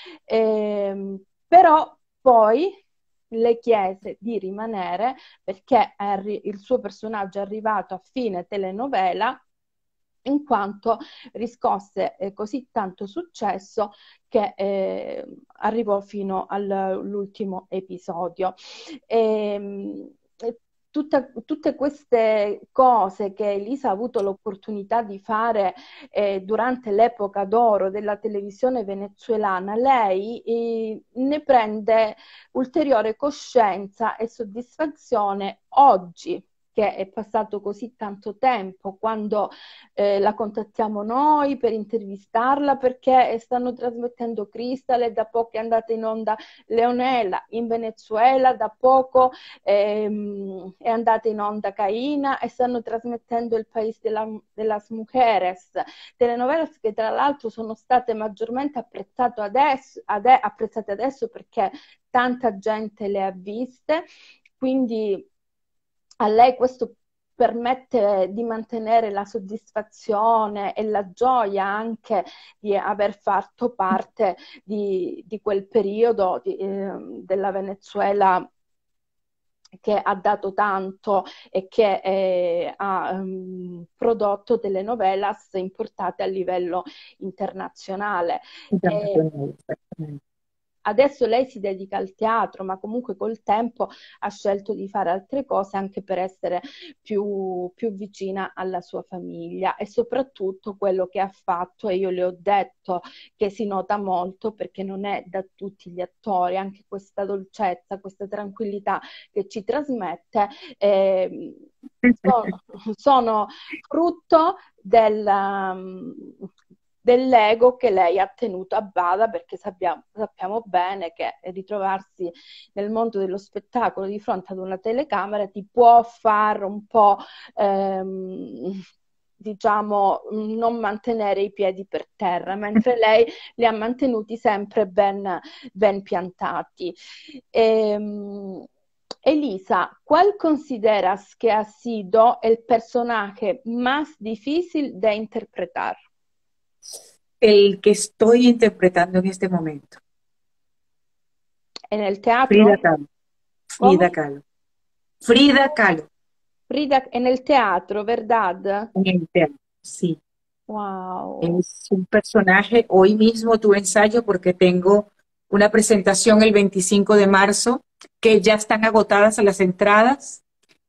Ehm, però poi le chiese di rimanere perché il suo personaggio è arrivato a fine telenovela, in quanto riscosse eh, così tanto successo che eh, arrivò fino all'ultimo episodio. E, e tutta, tutte queste cose che Elisa ha avuto l'opportunità di fare eh, durante l'epoca d'oro della televisione venezuelana, lei eh, ne prende ulteriore coscienza e soddisfazione oggi, che è passato così tanto tempo, quando eh, la contattiamo noi per intervistarla, perché stanno trasmettendo Crystal, e da poco è andata in onda Leonela in Venezuela, da poco ehm, è andata in onda Caina, e stanno trasmettendo Il País de, la, de las Mujeres, telenovelas che tra l'altro sono state maggiormente apprezzate adesso, ade, apprezzate adesso perché tanta gente le ha viste, quindi a lei questo permette di mantenere la soddisfazione e la gioia anche di aver fatto parte di, di quel periodo di, eh, della Venezuela, che ha dato tanto e che eh, ha um, prodotto telenovelas importate a livello internazionale. E adesso lei si dedica al teatro, ma comunque col tempo ha scelto di fare altre cose anche per essere più, più vicina alla sua famiglia, e soprattutto quello che ha fatto, e io le ho detto che si nota molto perché non è da tutti gli attori, anche questa dolcezza, questa tranquillità che ci trasmette, eh, sono, sono frutto del, um, dell'ego che lei ha tenuto a bada, perché sappiamo, sappiamo bene che ritrovarsi nel mondo dello spettacolo di fronte ad una telecamera ti può far un po' ehm, diciamo non mantenere i piedi per terra, mentre lei li ha mantenuti sempre ben, ben piantati. Ehm, Elisa, ¿cuál consideras que ha sido el personaje más difícil de interpretar? El que estoy interpretando en este momento. ¿En el teatro? Frida Kahlo. Frida ¿Cómo? Kahlo. Frida Kahlo. Frida, en el teatro, ¿verdad? En el teatro, sí. Wow. Es un personaje. Hoy mismo tuve ensayo porque tengo una presentación el veinticinco de marzo, que ya están agotadas las entradas,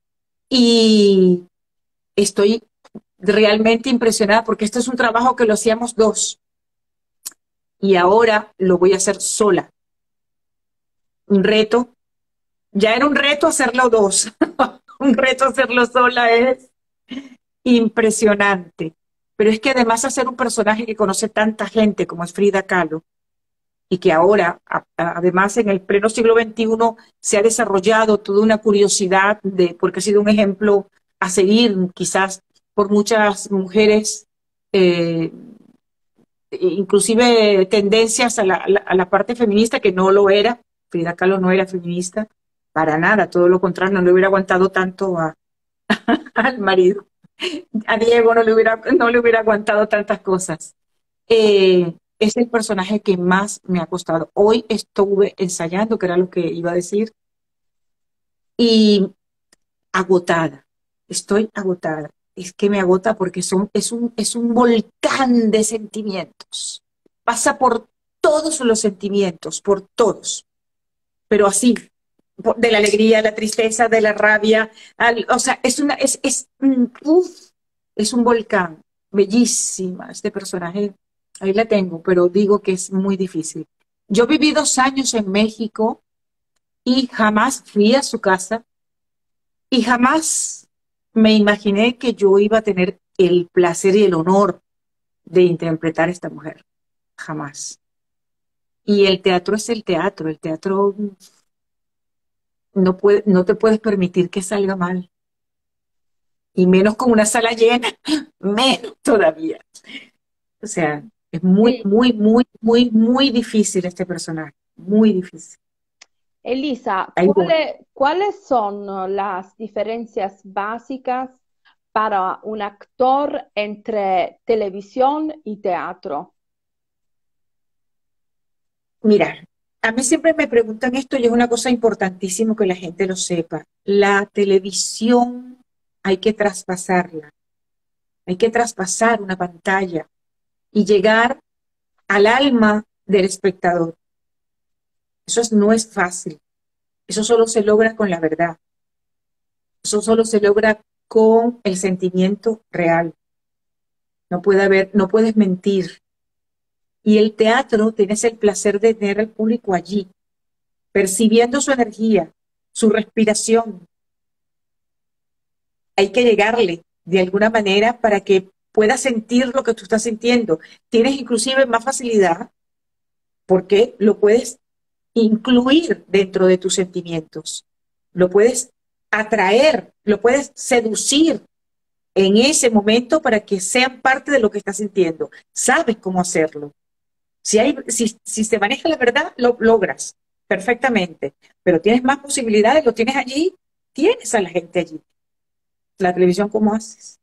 y estoy realmente impresionada porque esto es un trabajo que lo hacíamos dos. y ahora lo voy a hacer sola. Un reto. Ya era un reto hacerlo dos. Un reto hacerlo sola es impresionante. Pero es que además hacer un personaje que conoce tanta gente como es Frida Kahlo, y que ahora, a, a, además en el pleno siglo veintiuno, se ha desarrollado toda una curiosidad, de, porque ha sido un ejemplo a seguir quizás por muchas mujeres, eh, inclusive tendencias a la, a, la, a la parte feminista, que no lo era. Frida Kahlo no era feminista, para nada, todo lo contrario, no le hubiera aguantado tanto a, al marido. A Diego no le hubiera, no le hubiera aguantado tantas cosas. Eh, es el personaje que más me ha costado. Hoy estuve ensayando, que era lo que iba a decir, y agotada. Estoy agotada. Es que me agota porque son, es, un, es un volcán de sentimientos. Pasa por todos los sentimientos, por todos. Pero así, de la alegría, la tristeza, de la rabia. Al, o sea, es, una, es, es, uf, es un volcán. Bellísima este personaje. Ahí la tengo, pero digo que es muy difícil. Yo viví dos años en México y jamás fui a su casa y jamás me imaginé que yo iba a tener el placer y el honor de interpretar a esta mujer. Jamás. Y el teatro es el teatro. El teatro no, puede, no te puedes permitir que salga mal. Y menos con una sala llena. Menos todavía. O sea, es muy, Sí. muy, muy, muy, muy difícil este personaje. Muy difícil. Elisa, Ahí voy. ¿cuáles, ¿cuáles son las diferencias básicas para un actor entre televisión y teatro? Mira, a mí siempre me preguntan esto y es una cosa importantísima que la gente lo sepa. La televisión hay que traspasarla, hay que traspasar una pantalla y llegar al alma del espectador. Eso es- no es fácil. Eso solo se logra con la verdad. Eso solo se logra con el sentimiento real. No puede haber, no puedes mentir. Y el teatro tienes el placer de tener al público allí, percibiendo su energía, su respiración. Hay que llegarle de alguna manera para que pueda sentir lo que tú estás sintiendo. Tienes inclusive más facilidad porque lo puedes incluir dentro de tus sentimientos. Lo puedes atraer, lo puedes seducir en ese momento para que sean parte de lo que estás sintiendo. Sabes cómo hacerlo. Si, hay, si, si se maneja la verdad, lo logras perfectamente. Pero tienes más posibilidades, lo tienes allí, tienes a la gente allí. La televisión, ¿cómo haces?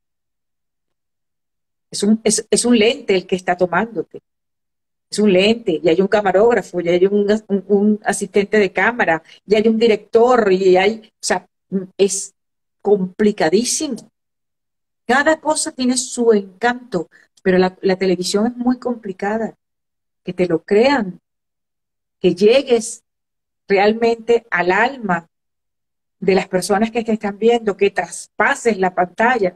Es un, es, es un lente el que está tomándote. Es un lente, y hay un camarógrafo, y hay un, un, un asistente de cámara, y hay un director, y hay, o sea, es complicadísimo. Cada cosa tiene su encanto, pero la, la televisión es muy complicada. Que te lo crean, que llegues realmente al alma de las personas que te están viendo, que traspases la pantalla.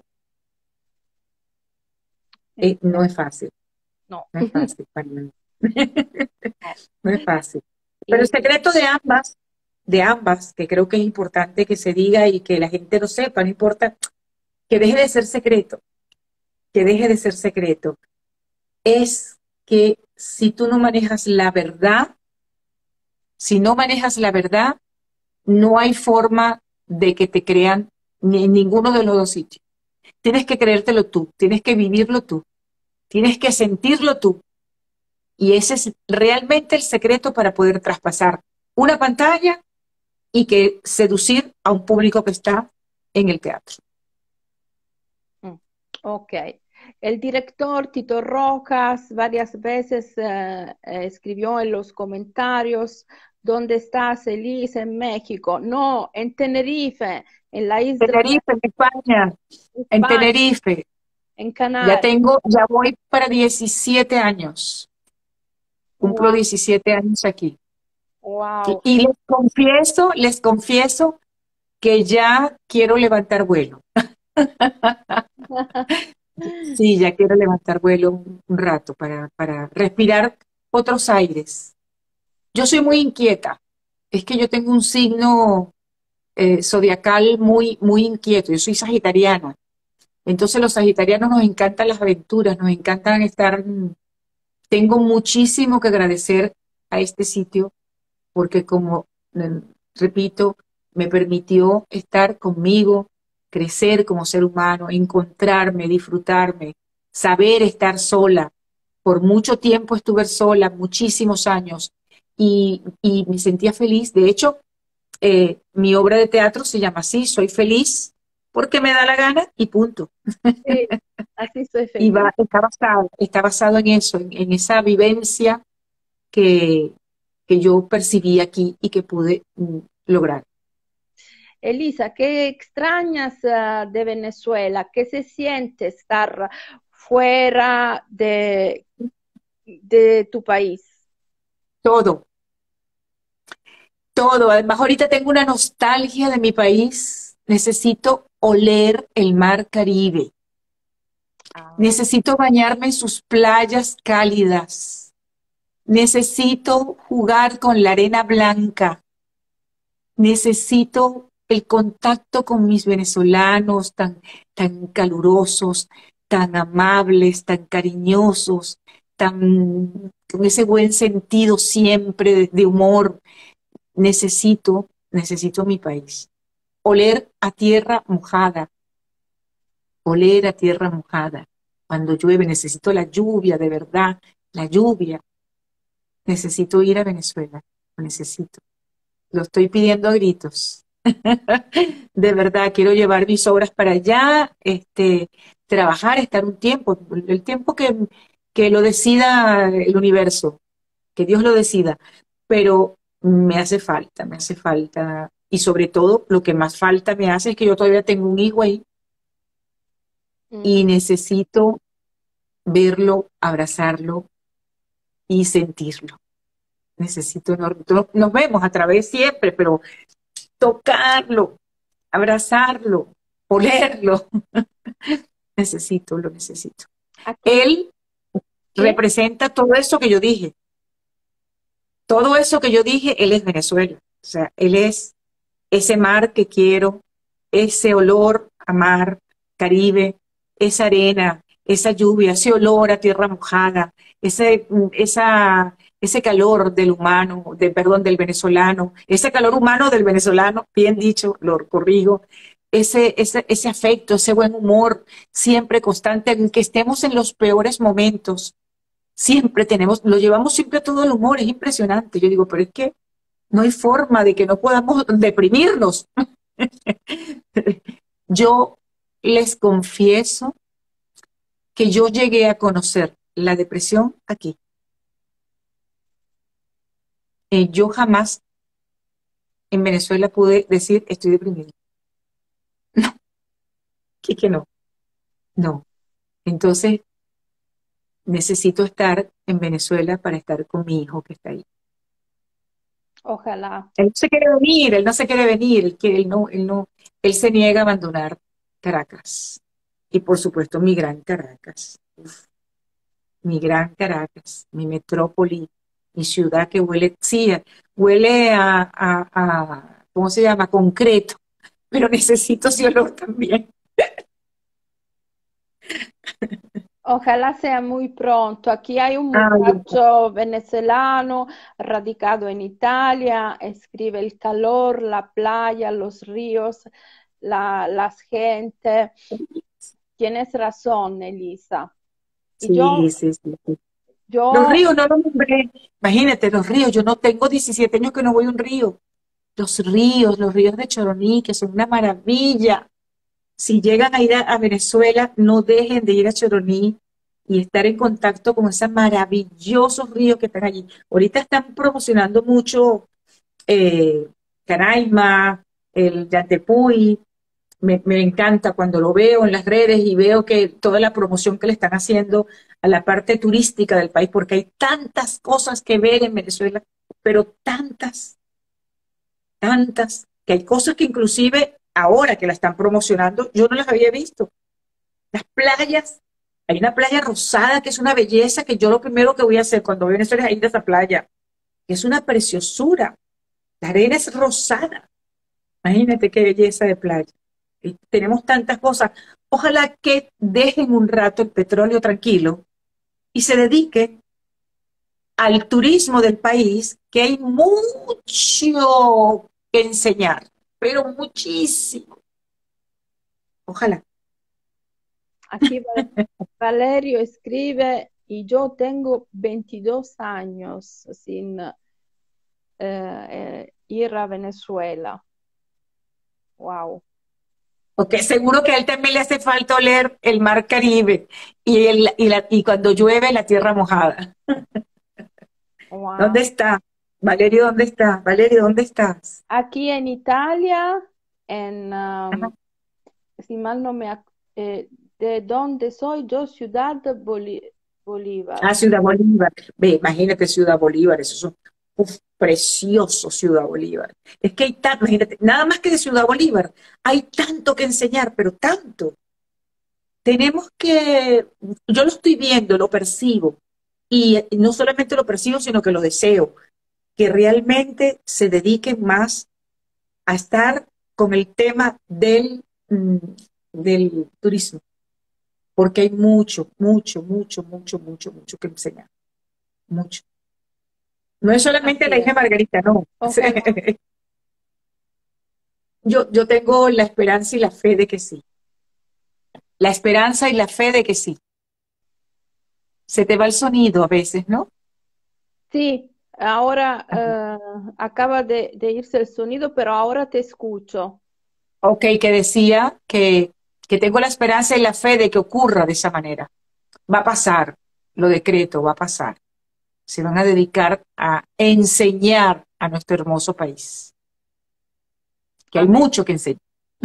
Eh, no es fácil, No, no es fácil para mí. no. No es fácil. Pero el Y secreto de ambas, de ambas, que creo que es importante que se diga y que la gente lo sepa, no importa, que deje de ser secreto, que deje de ser secreto, es que si tú no manejas la verdad, si no manejas la verdad, no hay forma de que te crean ni en ninguno de los dos sitios. Tienes que creértelo tú, tienes que vivirlo tú, tienes que sentirlo tú. Y ese es realmente el secreto para poder traspasar una pantalla y que seducir a un público que está en el teatro. Mm, ok. El director Tito Rocas varias veces eh, eh, escribió en los comentarios: ¿dónde estás, Elisa? En México. No, en Tenerife, en la isla Tenerife, en España, de en España, Tenerife, en ya Canarias. tengo, ya voy para diecisiete años, cumplo Wow, diecisiete años aquí. Y, wow. y les confieso, les confieso que ya quiero levantar vuelo. Sí, ya quiero levantar vuelo un, un rato para, para respirar otros aires. Yo soy muy inquieta. Es que yo tengo un signo eh, zodiacal muy, muy inquieto. Yo soy sagitariana. Entonces los sagitarianos nos encantan las aventuras, nos encantan estar... mm, Tengo muchísimo que agradecer a este sitio porque como, mm, repito, me permitió estar conmigo, crecer como ser humano, encontrarme, disfrutarme, saber estar sola. Por mucho tiempo estuve sola, muchísimos años, y, y me sentía feliz. De hecho, eh, mi obra de teatro se llama así, Soy feliz porque me da la gana y punto. Sí, así soy Y feliz. va, está basado, está basado en eso, en, en esa vivencia que, que yo percibí aquí y que pude mm, lograr. Elisa, ¿qué extrañas ah, de Venezuela? ¿Qué se siente estar fuera de, de tu país? Todo, todo. Además, ahorita tengo una nostalgia de mi país. Necesito oler el mar Caribe. Ah, Necesito bañarme en sus playas cálidas. Necesito jugar con la arena blanca. Necesito el contacto con mis venezolanos tan, tan calurosos, tan amables, tan cariñosos, tan con ese buen sentido siempre de, de humor. Necesito, necesito mi país. Oler a tierra mojada, oler a tierra mojada. Cuando llueve, necesito la lluvia, de verdad, la lluvia. Necesito ir a Venezuela, lo necesito. Lo estoy pidiendo a gritos. De verdad, quiero llevar mis obras para allá, este, trabajar, estar un tiempo, el tiempo que, que lo decida el universo, que Dios lo decida. Pero me hace falta, me hace falta. Y sobre todo, lo que más falta me hace es que yo todavía tengo un hijo ahí y mm. necesito verlo, abrazarlo y sentirlo. Necesito, no- no- nos vemos a través siempre, pero tocarlo, abrazarlo, olerlo. Necesito, lo necesito. Aquí, Él ¿sí? representa todo eso que yo dije. Todo eso que yo dije, él es Venezuela. O sea, él es ese mar que quiero, ese olor a mar, Caribe, esa arena, esa lluvia, ese olor a tierra mojada, ese, esa, ese calor del humano, de, perdón, del venezolano, ese calor humano del venezolano, bien dicho, lo corrijo, ese, ese, ese afecto, ese buen humor, siempre constante, aunque estemos en los peores momentos, siempre tenemos, lo llevamos siempre todo el humor, es impresionante. Yo digo, pero es que no hay forma de que no podamos deprimirnos. Yo les confieso que yo llegué a conocer la depresión aquí. Eh, yo jamás en Venezuela pude decir estoy deprimida. Que, que no, no. Entonces necesito estar en Venezuela para estar con mi hijo que está ahí. Ojalá. Él no se quiere venir, él no se quiere venir, él, quiere, él, no, él, no, él se niega a abandonar Caracas. Y por supuesto mi gran Caracas. Uf, mi gran Caracas, mi metrópoli, mi ciudad que huele, sí, huele a, a, a, ¿cómo se llama? Concreto, pero necesito ese olor también. Ojalá sea muy pronto. Aquí hay un Ay, muchacho venezolano radicado en Italia, escribe el calor, la playa, los ríos, la, las gente. Tienes razón, Elisa. Y sí, yo, sí, sí, sí. Los yo, ríos no los nombré. Imagínate, los ríos. Yo no tengo diecisiete años que no voy a un río. Los ríos, los ríos de Choroní, que son una maravilla. Si llegan a ir a, a Venezuela, no dejen de ir a Choroní y estar en contacto con esos maravillosos ríos que están allí. Ahorita están promocionando mucho eh, Canaima, el Yantepuy. Me, me encanta cuando lo veo en las redes y veo que toda la promoción que le están haciendo a la parte turística del país, porque hay tantas cosas que ver en Venezuela, pero tantas, tantas, que hay cosas que inclusive ahora que la están promocionando, yo no las había visto. Las playas, Hay una playa rosada que es una belleza que yo lo primero que voy a hacer cuando voy a Venezuela es ir a esa playa, que es una preciosura. La arena es rosada. Imagínate qué belleza de playa. Y tenemos tantas cosas. Ojalá que dejen un rato el petróleo tranquilo y se dediquen al turismo del país, que hay mucho que enseñar, pero muchísimo. Ojalá. Aquí Va- Valerio escribe, y yo tengo veintidós años sin eh, eh, ir a Venezuela. Wow, Porque seguro que a él también le hace falta oler el mar Caribe y, el, y, la, y cuando llueve la tierra mojada. wow. ¿Dónde está? Valerio, ¿dónde está? Valerio, ¿dónde estás? Aquí en Italia, en, um, Ajá. si mal no me ac- eh, de donde soy yo, Ciudad Boli- Bolívar. Ah, Ciudad Bolívar. Ve, imagínate Ciudad Bolívar, eso es un uf, precioso Ciudad Bolívar. Es que hay tanto, imagínate, nada más que de Ciudad Bolívar, hay tanto que enseñar, pero tanto. Tenemos que, yo lo estoy viendo, lo percibo, y no solamente lo percibo, sino que lo deseo, que realmente se dediquen más a estar con el tema del, mm, del turismo, porque hay mucho, mucho, mucho, mucho, mucho, mucho que enseñar, mucho. No es solamente Así la isla es. Margarita, no. Ojalá. Yo, yo tengo la esperanza y la fe de que sí. La esperanza y la fe de que sí. Se te va el sonido a veces, ¿no? Sí, ahora Ajá. eh, acaba de, de irse el sonido, pero ahora te escucho. Ok, que decía que, que tengo la esperanza y la fe de que ocurra de esa manera. Va a pasar, lo decreto, va a pasar. Se van a dedicar a enseñar a nuestro hermoso país, que hay Amén. mucho que enseñar.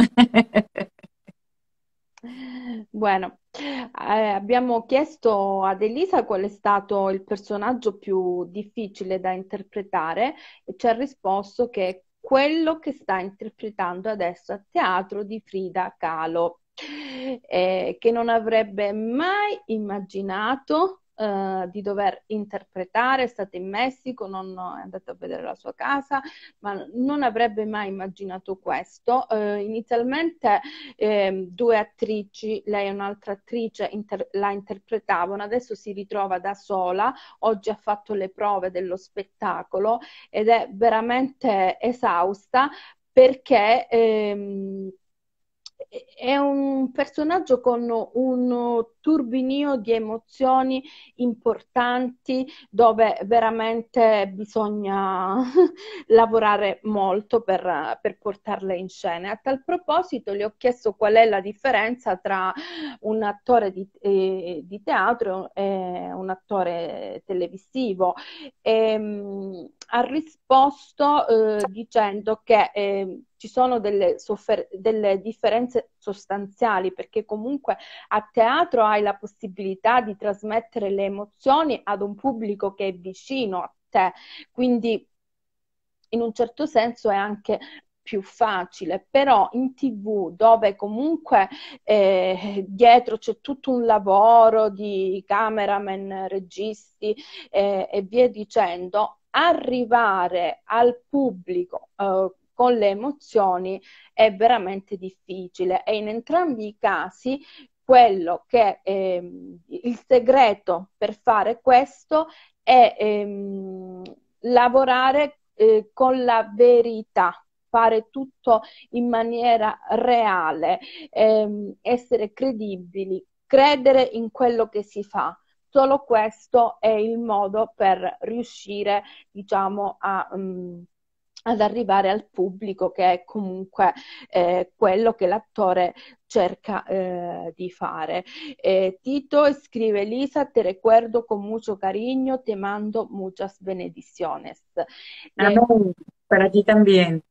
Bueno, eh, abbiamo chiesto ad Elisa qual è stato il personaggio più difficile da interpretare e ci ha risposto che è quello che sta interpretando adesso a teatro di Frida Kahlo, eh, che non avrebbe mai immaginato eh, di dover interpretare. È stata in Messico, non è andata a vedere la sua casa, ma non avrebbe mai immaginato questo. Eh, inizialmente ehm, due attrici, lei e un'altra attrice inter- la interpretavano, adesso si ritrova da sola, oggi ha fatto le prove dello spettacolo ed è veramente esausta perché ehm, è un personaggio con un turbinio di emozioni importanti dove veramente bisogna lavorare molto per, per portarle in scena. A tal proposito, le ho chiesto qual è la differenza tra un attore di, eh, di teatro e un attore televisivo. E, mh, ha risposto eh, dicendo che eh, ci sono delle, soffer- delle differenze sostanziali perché comunque a teatro hai la possibilità di trasmettere le emozioni ad un pubblico che è vicino a te, quindi in un certo senso è anche più facile, però in T V dove comunque eh, dietro c'è tutto un lavoro di cameraman, registi eh, e via dicendo, arrivare al pubblico eh, con le emozioni è veramente difficile e in entrambi i casi quello che ehm, il segreto per fare questo è ehm, lavorare eh, con la verità, fare tutto in maniera reale, ehm, essere credibili, credere in quello che si fa. Solo questo è il modo per riuscire, diciamo, a, um, ad arrivare al pubblico, che è comunque eh, quello che l'attore cerca eh, di fare. Eh, Tito scrive: Lisa, te recuerdo con mucho cariño, te mando muchas benediciones. Le, Amén. Para ti también.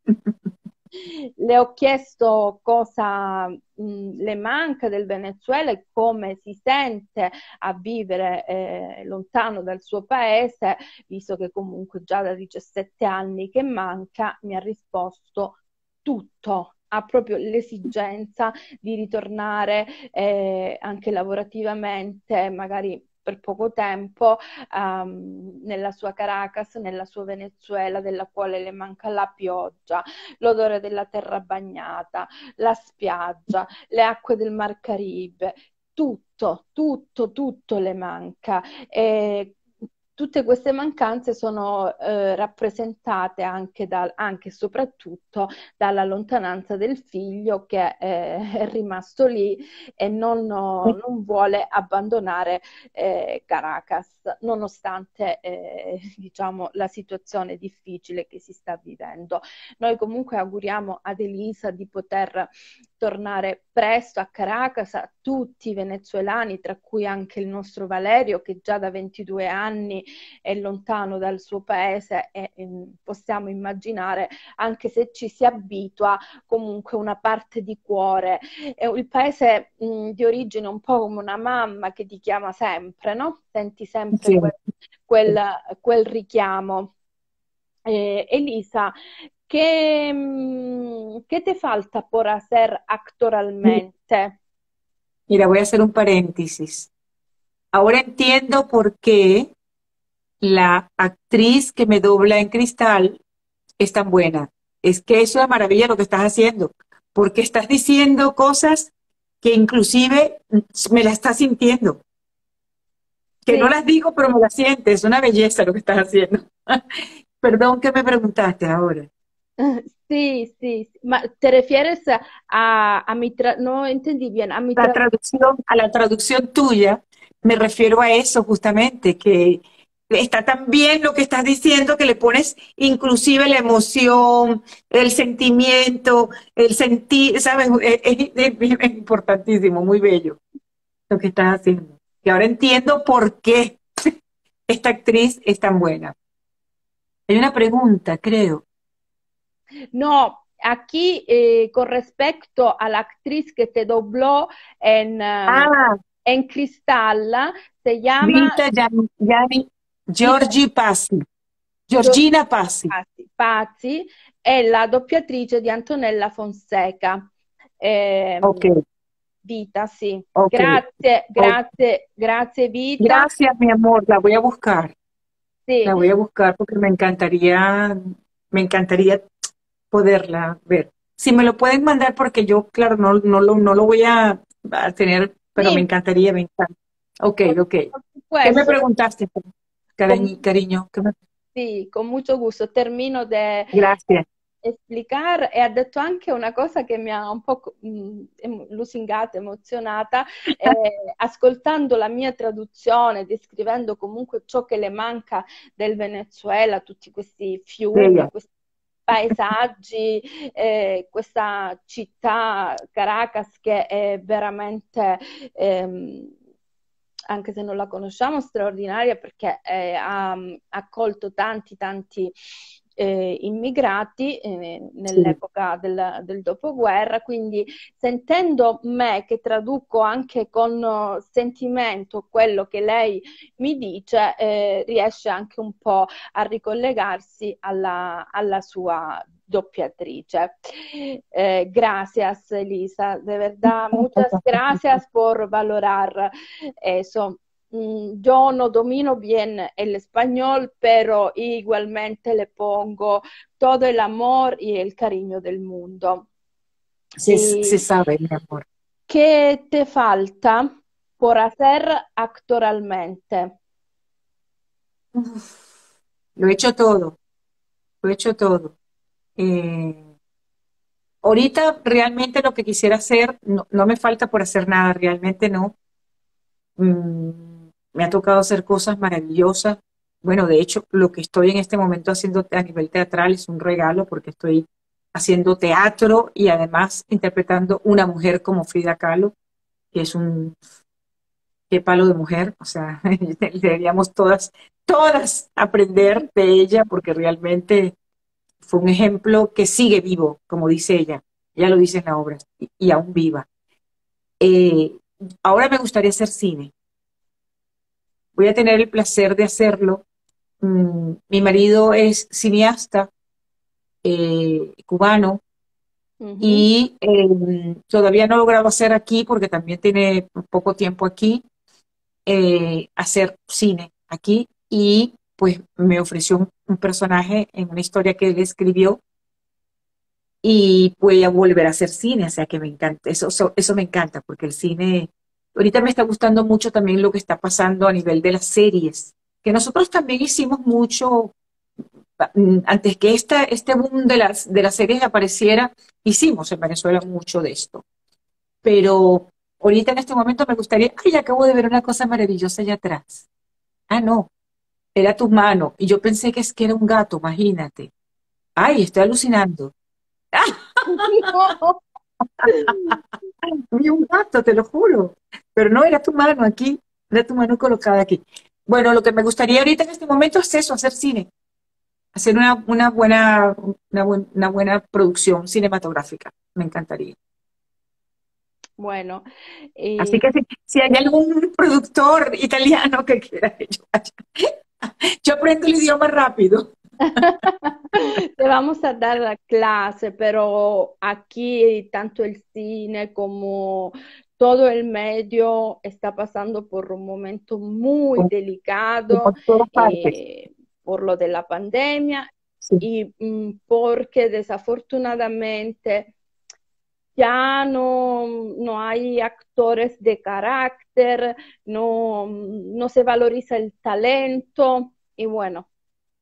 le ho chiesto cosa mh, le manca del Venezuela e come si sente a vivere eh, lontano dal suo paese, visto che comunque già da diciassette anni che manca, mi ha risposto tutto. ha proprio l'esigenza di ritornare eh, anche lavorativamente, magari per poco tempo, um, nella sua Caracas, nella sua Venezuela, della quale le manca la pioggia, l'odore della terra bagnata, la spiaggia, le acque del Mar Caribe, tutto, tutto, tutto le manca. E tutte queste mancanze sono eh, rappresentate anche, dal, anche e soprattutto dalla lontananza del figlio che eh, è rimasto lì e non, non vuole abbandonare eh, Caracas, nonostante eh, diciamo, la situazione difficile che si sta vivendo. Noi comunque auguriamo ad Elisa di poter tornare presto a Caracas, a tutti i venezuelani, tra cui anche il nostro Valerio, che già da ventidue anni è lontano dal suo paese e eh, possiamo immaginare, anche se ci si abitua, comunque una parte di cuore. È il paese mh, di origine un po' come una mamma che ti chiama sempre, no? Senti sempre Sì. quel, quel, quel richiamo. Eh, Elisa, ¿qué, mm, ¿qué te falta por hacer actualmente? Mira, voy a hacer un paréntesis. Ahora entiendo por qué la actriz que me dobla en Cristal es tan buena. Es que eso es maravilla lo que estás haciendo, porque estás diciendo cosas que inclusive me las estás sintiendo, que no Sí, las digo, pero me las sientes. Es una belleza lo que estás haciendo. Perdón, ¿qué me preguntaste ahora? sí, sí, sí. Ma ¿te refieres a, a mi tra- no entendí bien, a mi La traducción? traducción, a la traducción tuya, me refiero a eso justamente, que está tan bien lo que estás diciendo que le pones inclusive la emoción, el sentimiento, el sentir, ¿sabes? Es, es- es- es importantísimo, muy bello lo que estás haciendo. Y ahora entiendo por qué esta actriz es tan buena. Hay una pregunta, creo. No, aquí eh, con respecto a la actriz que te dobló en, um, Ah, en Cristal, se llama Vita Gianni, Gianni- Vita Giorgi Passi, Gio- Georgina Passi. Pazzi, Pazzi, è la doppiatrice di Antonella Fonseca. Ok, Ehm, Vita, sì. ok. Grazie, Ok. grazie, grazie Vita. Gracias, mi amor, la voy a buscar, Sì. la voy a buscar porque me encantaría, me encantaría poderla ver. Si me lo pueden mandar porque yo, claro, no, no lo, no lo voy a, a tener, pero me Sì, encantaría, me encanta. Ok, por ok. por ¿Qué me supuesto, preguntaste, con, cariño? cariño? ¿Qué me- sì, con mucho gusto. Termino de Gracias. explicar e ha detto anche una cosa che mi ha un po' mh, em- lusingata, emozionata, eh, ascoltando la mia traduzione, descrivendo comunque ciò che le manca del Venezuela, tutti questi fiumi, Bella. questi paesaggi, eh, questa città Caracas che è veramente, ehm, anche se non la conosciamo, straordinaria perché eh, ha ha accolto tanti, tanti eh, immigrati eh, Sí. nell'epoca del, del dopoguerra, quindi sentendo me che traduco anche con uh, sentimento quello che lei mi dice, eh, riesce anche un po' a ricollegarsi alla, alla sua doppiatrice. Eh, gracias, Elisa, de verdad, muchas gracias por valorar eso. Mm, Yo no domino bien el español, pero igualmente le pongo todo el amor y el cariño del mundo. Se, se ¿Y sabe, mi amor. qué te falta por hacer actualmente? Uf, lo he hecho todo, lo he hecho todo. Eh, ahorita realmente lo que quisiera hacer, no, no me falta por hacer nada, realmente no. Mm, me ha tocado hacer cosas maravillosas. Bueno, de hecho, lo que estoy en este momento haciendo a nivel teatral es un regalo porque estoy haciendo teatro y además interpretando una mujer como Frida Kahlo, que es un qué palo de mujer. O sea, deberíamos todas, todas aprender de ella porque realmente fue un ejemplo que sigue vivo, como dice ella. Ella lo dice en la obra y, y aún viva. Eh, ahora me gustaría hacer cine. Voy a tener el placer de hacerlo. Mm, mi marido es cineasta eh, cubano Ujú. y eh, todavía no he logrado hacer aquí, porque también tiene poco tiempo aquí, eh, hacer cine aquí, y pues me ofreció un, un personaje en una historia que él escribió y voy a volver a hacer cine, o sea que me encanta, eso, eso, eso me encanta, porque el cine, ahorita me está gustando mucho también lo que está pasando a nivel de las series, que nosotros también hicimos mucho, mm, antes que esta, este boom de las, de las series apareciera, hicimos en Venezuela mucho de esto, pero ahorita en este momento me gustaría, ay, acabo de ver una cosa maravillosa allá atrás. Ah, no, era tu mano, y yo pensé que es que era un gato, imagínate. Ay, estoy alucinando. No. Vi un gato, te lo juro. Pero no, era tu mano aquí, era tu mano colocada aquí. Bueno, lo que me gustaría ahorita en este momento es eso, hacer cine, hacer una, una buena, una, buen- una buena producción cinematográfica. Me encantaría. Bueno, Así y que si, si hay algún productor italiano que quiera que yo vaya, yo aprendo el idioma rápido. te vamos a dar la clase, pero aquí tanto el cine como todo el medio está pasando por un momento muy Como, como delicado, en todas partes. eh, por lo de la pandemia Sí. y mm, porque desafortunadamente ya no, no hay actores de carácter, no, no se valoriza el talento y bueno,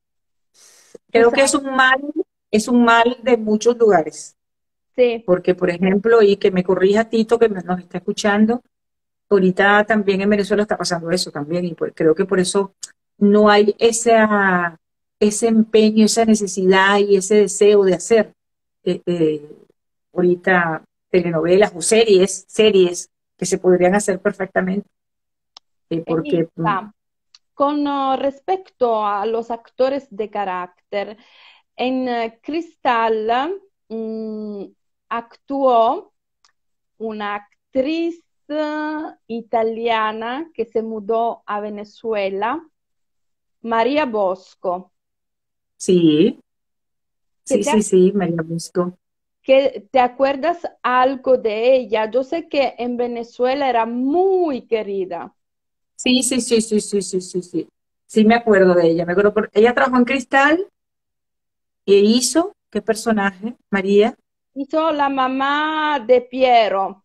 tú Creo que sabes, es un mal, es un mal de muchos lugares. sí, Porque, por ejemplo, y que me corrija Tito, que me- nos está escuchando, ahorita también en Venezuela está pasando eso también, y pues creo que por eso no hay esa, ese empeño, esa necesidad y ese deseo de hacer eh, eh, ahorita telenovelas o series, series que se podrían hacer perfectamente, eh, porque mm, Elisa, con uh, respecto a los actores de carácter, en uh, Cristal mm, actuó una actriz uh, italiana que se mudó a Venezuela, María Bosco. sí, ¿Que sí, te, sí, sí, María Busco. que te acuerdas algo de ella? Yo sé que en Venezuela era muy querida. Sí, sí, sí, sí, sí, sí, sí, sí. Sí me acuerdo de ella, me acuerdo por- ella trabajó en Cristal e hizo, ¿qué personaje? María. Hizo la mamá de Piero,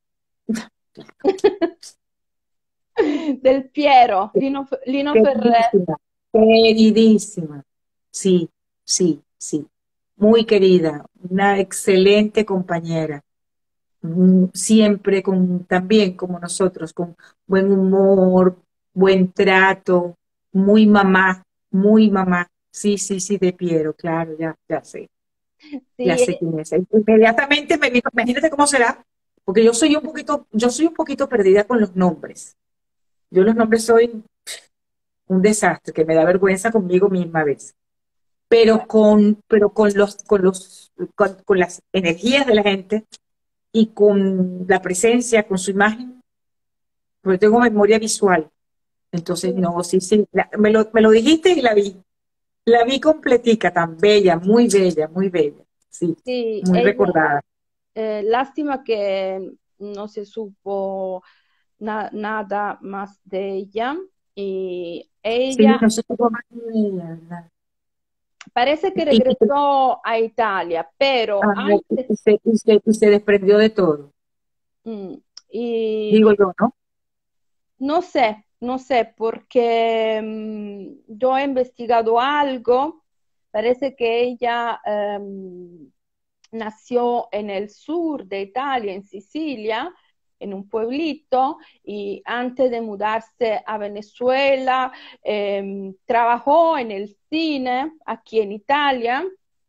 del Piero, Lino, Lino Ferrer. Queridísima, queridísima. Sí, sí, sí. Muy querida, una excelente compañera. Mm, siempre con, también como nosotros, con buen humor, buen trato, muy mamá, muy mamá. Sí, sí, sí, de Piero, claro, ya, ya sé, ya Sí, sé quién es. Inmediatamente me vino, imagínate cómo será, porque yo soy un poquito, yo soy un poquito perdida con los nombres. Yo los nombres soy un desastre, que me da vergüenza conmigo misma a veces. Pero con, pero con los, con los, con, con las energías de la gente y con la presencia, con su imagen, porque tengo memoria visual. Entonces, sí, no, sí, sí, la- me lo, me lo dijiste y la vi. La vi completica, tan bella, muy bella, muy bella. Sí, sí, muy ella, recordada. eh, lástima que no se supo na- nada más de ella. Y Sí, ella no sé cómo más de ella, ¿verdad? parece que Y, y- regresó a Italia, pero ah, antes, y se, y se- y se desprendió de todo, mm, y digo yo, ¿no? no sé, no sé, porque mm, yo he investigado algo, parece que ella em, nació en el sur de Italia, en Sicilia, en un pueblito, y antes de mudarse a Venezuela, em, trabajó en el cine aquí en Italia,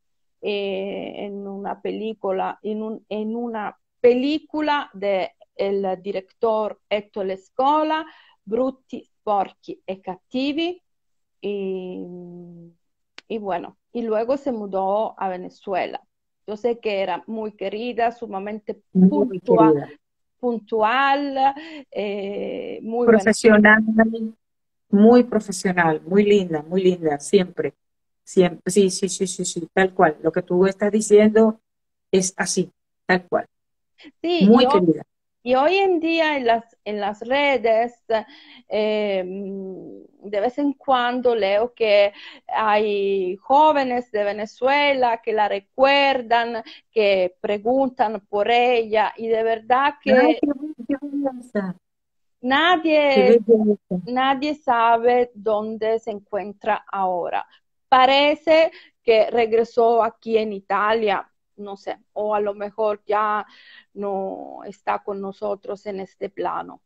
eh, en una película, en, un- en una película del director Ettore Scola, Brutti, Sporchi e Cattivi. Y, y bueno, y luego se mudó a Venezuela. Yo sé que era muy querida, sumamente Muy puntual, querida. puntual, eh, muy buena. Profesional, muy profesional, muy linda, muy linda, siempre, siempre, sí, sí, sí, sí, sí, tal cual. Lo que tú estás diciendo, es así, tal cual. Sí, y Muy hoy, querida. y hoy en día en las, en las redes, eh, de vez en cuando leo que hay jóvenes de Venezuela que la recuerdan, que preguntan por ella, y de verdad Ay, que qué, be- qué belleza, qué nadie, belleza. nadie sabe dónde se encuentra ahora. Parece que regresó aquí en Italia, no sé, o a lo mejor ya no está con nosotros en este plano.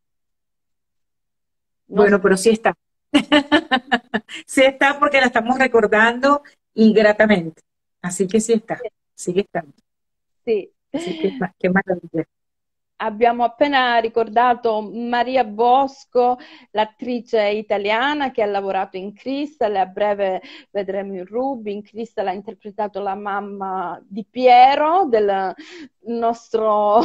No sé. Bueno, pero sí está. Sí está porque la estamos recordando y gratamente. Así que sí está, sigue estando. Sì. Así que ma- qué maravilla. Abbiamo appena ricordato Maria Bosco, l'attrice italiana che ha lavorato in Crystal, e a breve vedremo in Ruby. In Crystal ha interpretato la mamma di Piero, del nostro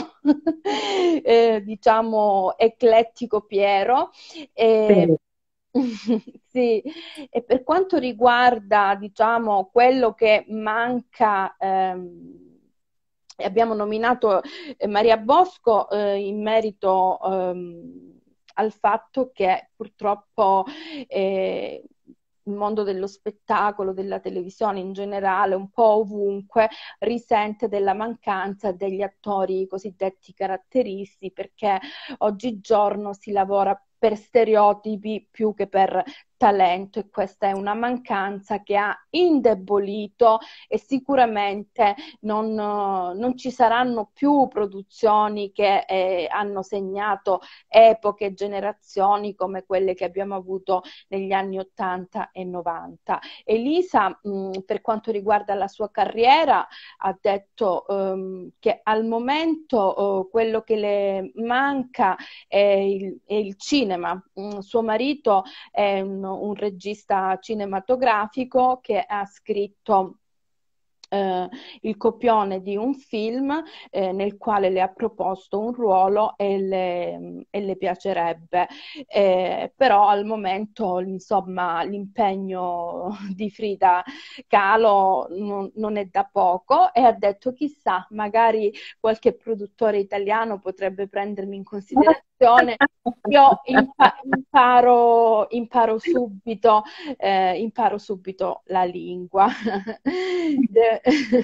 eh, diciamo eclettico Piero. E, Sí. sì, e per quanto riguarda, diciamo, quello che manca, ehm, abbiamo nominato eh, Maria Bosco eh, in merito ehm, al fatto che purtroppo eh, il mondo dello spettacolo, della televisione in generale, un po' ovunque, risente della mancanza degli attori cosiddetti caratteristi, perché oggigiorno si lavora per stereotipi più che per talento, e questa è una mancanza che ha indebolito, e sicuramente non, non ci saranno più produzioni che eh, hanno segnato epoche e generazioni come quelle che abbiamo avuto negli anni ottanta e novanta. Elisa, mh, per quanto riguarda la sua carriera, ha detto um, che al momento uh, quello che le manca è il, è il cinema. Mm, suo marito è un, un regista cinematografico che ha scritto eh, il copione di un film eh, nel quale le ha proposto un ruolo e le, e le piacerebbe. Eh, però al momento, insomma, l'impegno di Frida Kahlo non, non è da poco, e ha detto chissà, magari qualche produttore italiano potrebbe prendermi in considerazione. Io impa- imparo, imparo subito, eh, imparo subito la lingua. De-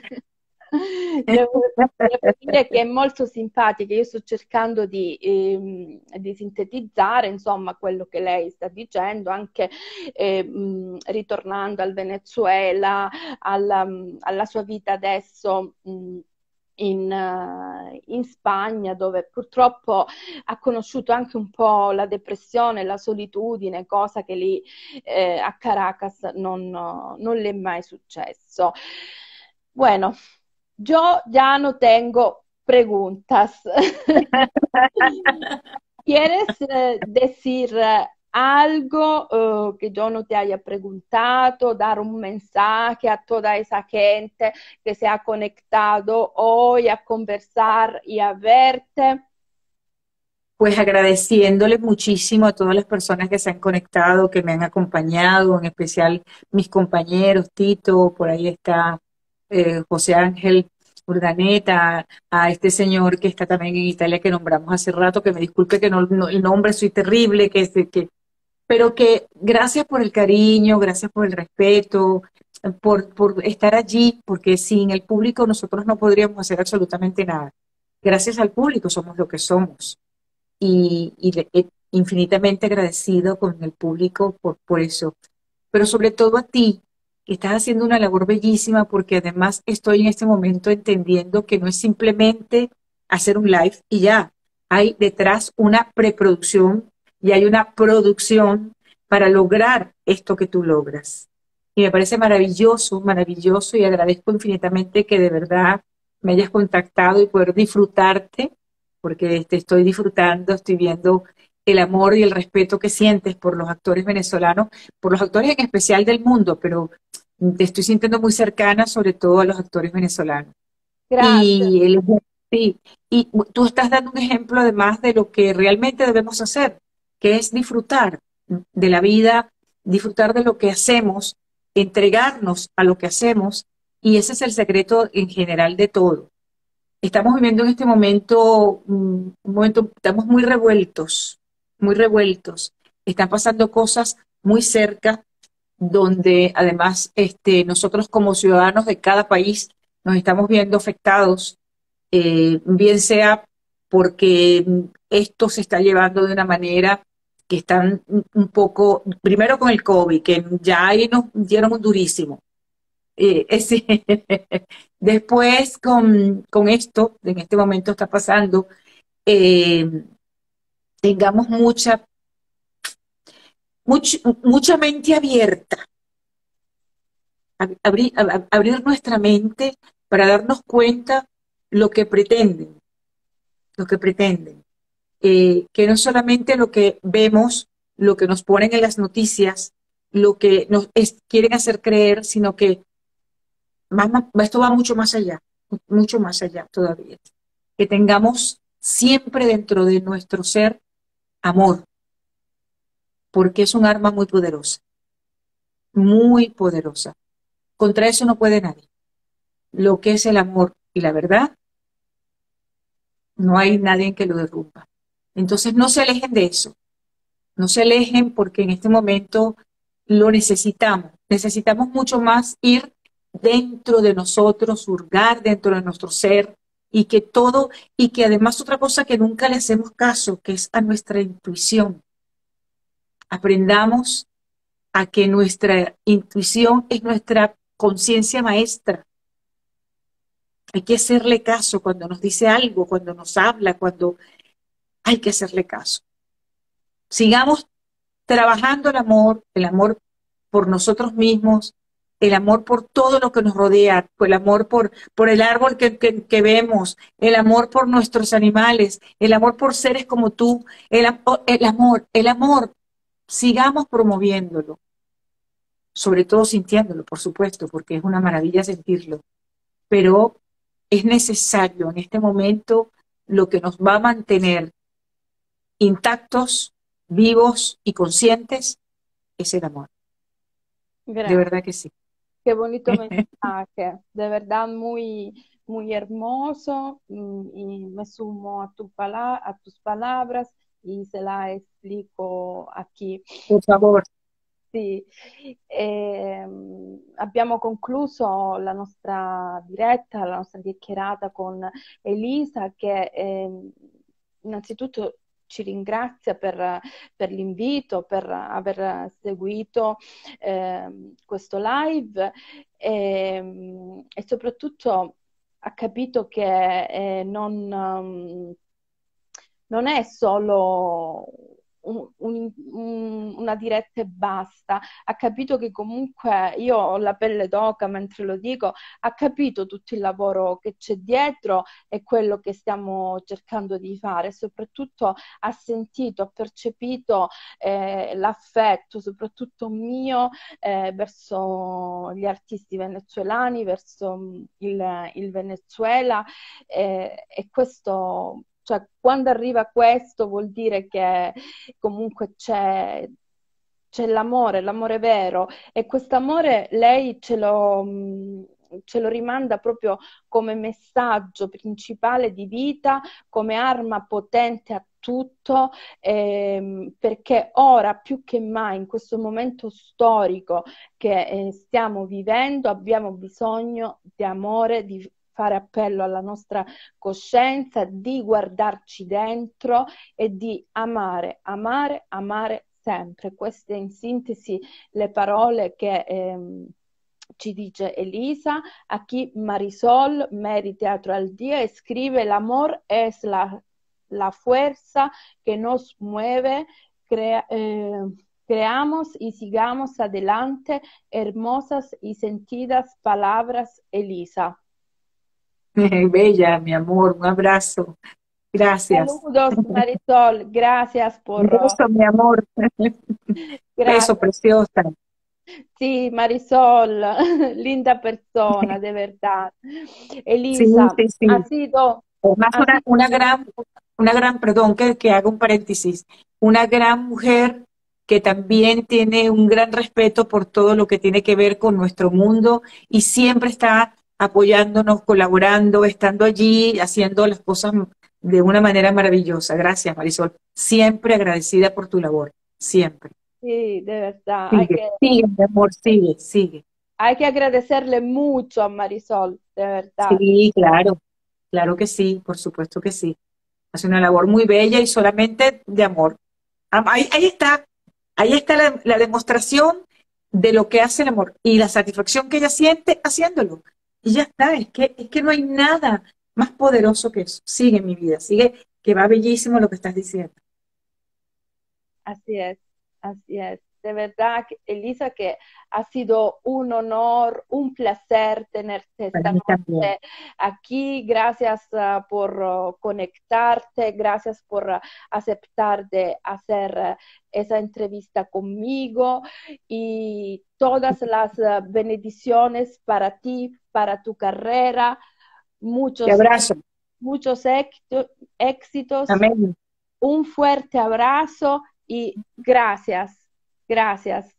Devo, devo dire che è molto simpatica. Io sto cercando di, ehm, di sintetizzare, insomma, quello che lei sta dicendo, anche ehm, ritornando al Venezuela, alla, alla sua vita adesso. Mh, in, uh, in Spagna, dove purtroppo ha conosciuto anche un po' la depressione, la solitudine, cosa che lì eh, a Caracas non, non le è mai successo. Bueno, yo ya no tengo preguntas. ¿Quieres eh, decir eh, algo eh, que yo no te haya preguntado, dar un mensaje a toda esa gente que se ha conectado hoy a conversar y a verte? Pues agradeciéndole muchísimo a todas las personas que se han conectado, que me han acompañado, en especial mis compañeros, Tito, por ahí está eh, José Ángel Urdaneta, a este señor que está también en Italia que nombramos hace rato, que me disculpe que no, no- el nombre soy terrible, que, que, pero que gracias por el cariño, gracias por el respeto, por, por estar allí, porque sin el público nosotros no podríamos hacer absolutamente nada. Gracias al público somos lo que somos y, y le- eh, infinitamente agradecido con el público por, por eso. Pero sobre todo a ti, que estás haciendo una labor bellísima porque además estoy en este momento entendiendo que no es simplemente hacer un live y ya, hay detrás una preproducción y hay una producción para lograr esto que tú logras. Y me parece maravilloso, maravilloso y agradezco infinitamente que de verdad me hayas contactado y poder disfrutarte porque te estoy disfrutando, estoy viendo el amor y el respeto que sientes por los actores venezolanos, por los actores en especial del mundo, pero te estoy sintiendo muy cercana sobre todo a los actores venezolanos. Grazie. Y, el, sí, y tú estás dando un ejemplo además de lo que realmente debemos hacer, que es disfrutar de la vida, disfrutar de lo que hacemos, entregarnos a lo que hacemos Y ese es el secreto en general de todo. Estamos viviendo en este momento, un momento, estamos muy revueltos, muy revueltos. Están pasando cosas muy cerca, donde además este, nosotros como ciudadanos de cada país nos estamos viendo afectados, eh, bien sea porque esto se está llevando de una manera que están un poco, primero con el COVID, que ya ahí nos dieron un durísimo. Eh, ese, después con, con esto, en este momento está pasando, eh, tengamos mucha, much, mucha mente abierta, abrir, abrir nuestra mente para darnos cuenta lo que pretenden, lo que pretenden. Eh, que no solamente lo que vemos, lo que nos ponen en las noticias, lo que nos es, quieren hacer creer, sino que más, más, esto va mucho más allá, mucho más allá todavía. Que tengamos siempre dentro de nuestro ser amor, porque es un arma muy poderosa, muy poderosa. Contra eso no puede nadie. Lo que es el amor y la verdad, no hay nadie que lo derrumba. Entonces no se alejen de eso, no se alejen porque en este momento lo necesitamos. Necesitamos mucho más ir dentro de nosotros, hurgar dentro de nuestro ser y que todo, y que además otra cosa que nunca le hacemos caso, que es a nuestra intuición. Aprendamos a que nuestra intuición es nuestra conciencia maestra. Hay que hacerle caso cuando nos dice algo, cuando nos habla, cuando hay que hacerle caso. Sigamos trabajando el amor, el amor por nosotros mismos, el amor por todo lo que nos rodea, el amor por, por el árbol que, que, que vemos, el amor por nuestros animales, el amor por seres como tú, el, el amor, el amor, sigamos promoviéndolo, sobre todo sintiéndolo, por supuesto, porque es una maravilla sentirlo, pero es necesario en este momento lo que nos va a mantener intactos, vivos y conscientes es el amor. De Gracias. verdad que sí. Qué bonito mensaje, de verdad muy, muy hermoso mm, y me sumo a, tu pala- a tus palabras y se la explico aquí. Por favor. Sì, ehm, abbiamo concluso la nostra diretta, la nostra chiacchierata con Elisa che ehm, innanzitutto ci ringrazia per, per l'invito, per aver seguito ehm, questo live e, e soprattutto ha capito che eh, non, um, non è solo un- un- un- una diretta e basta, ha capito che comunque io ho la pelle d'oca mentre lo dico, ha capito tutto il lavoro che c'è dietro e quello che stiamo cercando di fare, soprattutto ha sentito, ha percepito eh, l'affetto, soprattutto mio, eh, verso gli artisti venezuelani, verso mm, il, il Venezuela eh, e questo, cioè, quando arriva questo vuol dire che comunque c'è c'è l'amore, l'amore vero e quest'amore lei ce lo, mh, ce lo rimanda proprio come messaggio principale di vita, come arma potente a tutto, ehm, perché ora più che mai in questo momento storico che eh, stiamo vivendo abbiamo bisogno di amore, di fare appello alla nostra coscienza, di guardarci dentro e di amare, amare, amare sempre. Queste in sintesi le parole che ehm, ci dice Elisa. Aquí Marisol, Mary Teatro al Día, escribe: el amor es la, la fuerza que nos mueve, crea, eh, creamos y sigamos adelante. Hermosas y sentidas palabras, Elisa. Bella, mi amor, un abrazo. Gracias. Saludos, Marisol. Gracias Un por... beso, mi amor. Beso, Gracias. preciosa. Sí, Marisol, linda persona, de verdad. Sí, Elisa, sí, ha sí. sido, Además, ha una, una sido, gran, una gran, perdón que, que haga un paréntesis, una gran mujer que también tiene un gran respeto por todo lo que tiene que ver con nuestro mundo y siempre está apoyándonos, colaborando, estando allí, haciendo las cosas de una manera maravillosa. Gracias, Marisol. Siempre agradecida por tu labor, siempre. Sí, de verdad. Hay Sigue, que, sigue, mi amor, sigue, sigue. hay que agradecerle mucho a Marisol, de verdad. Sí, claro, claro que sí, por supuesto que sí. Hace una labor muy bella y solamente de amor. Am- Ahí, ahí está, ahí está la, la demostración de lo que hace el amor y la satisfacción que ella siente haciéndolo. Y ya está, es que, es que no hay nada más poderoso que eso. Sigue mi vida, sigue, que va bellísimo lo que estás diciendo. Así es, así es. De verdad, que- Elisa, que ha sido un honor, un placer tenerte Para esta mí también. noche aquí. Gracias ah, por ah, conectarte, gracias por ah, aceptar de hacer ah, esa entrevista conmigo y todas las ah, bendiciones para ti, para tu carrera, Te muchos, abrazo. muchos éxito- éxitos, Amén. un fuerte abrazo y gracias, gracias,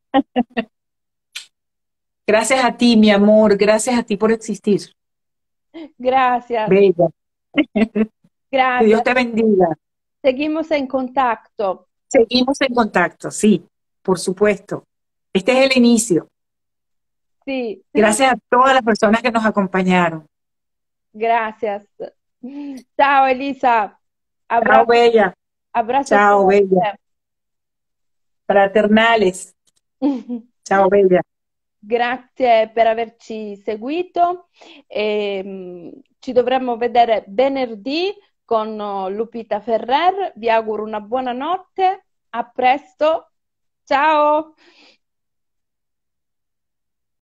Gracias a ti, mi amor, gracias a ti por existir. gracias, Bella. Que Dios gracias. te bendiga. Seguimos en contacto. Seguimos en contacto, sí, por supuesto. Este es el inicio. Sí, Gracias a todas las personas que nos acompañaron. gracias. Ciao Elisa, Chao, abrazo, Bella. abrazo Chao, Bella. fuerte. Fraternales. Ciao, Bella. Grazie per averci seguito. Ehm, ci dovremmo vedere venerdì con oh, Lupita Ferrer. Vi auguro una buona notte. A presto. Ciao.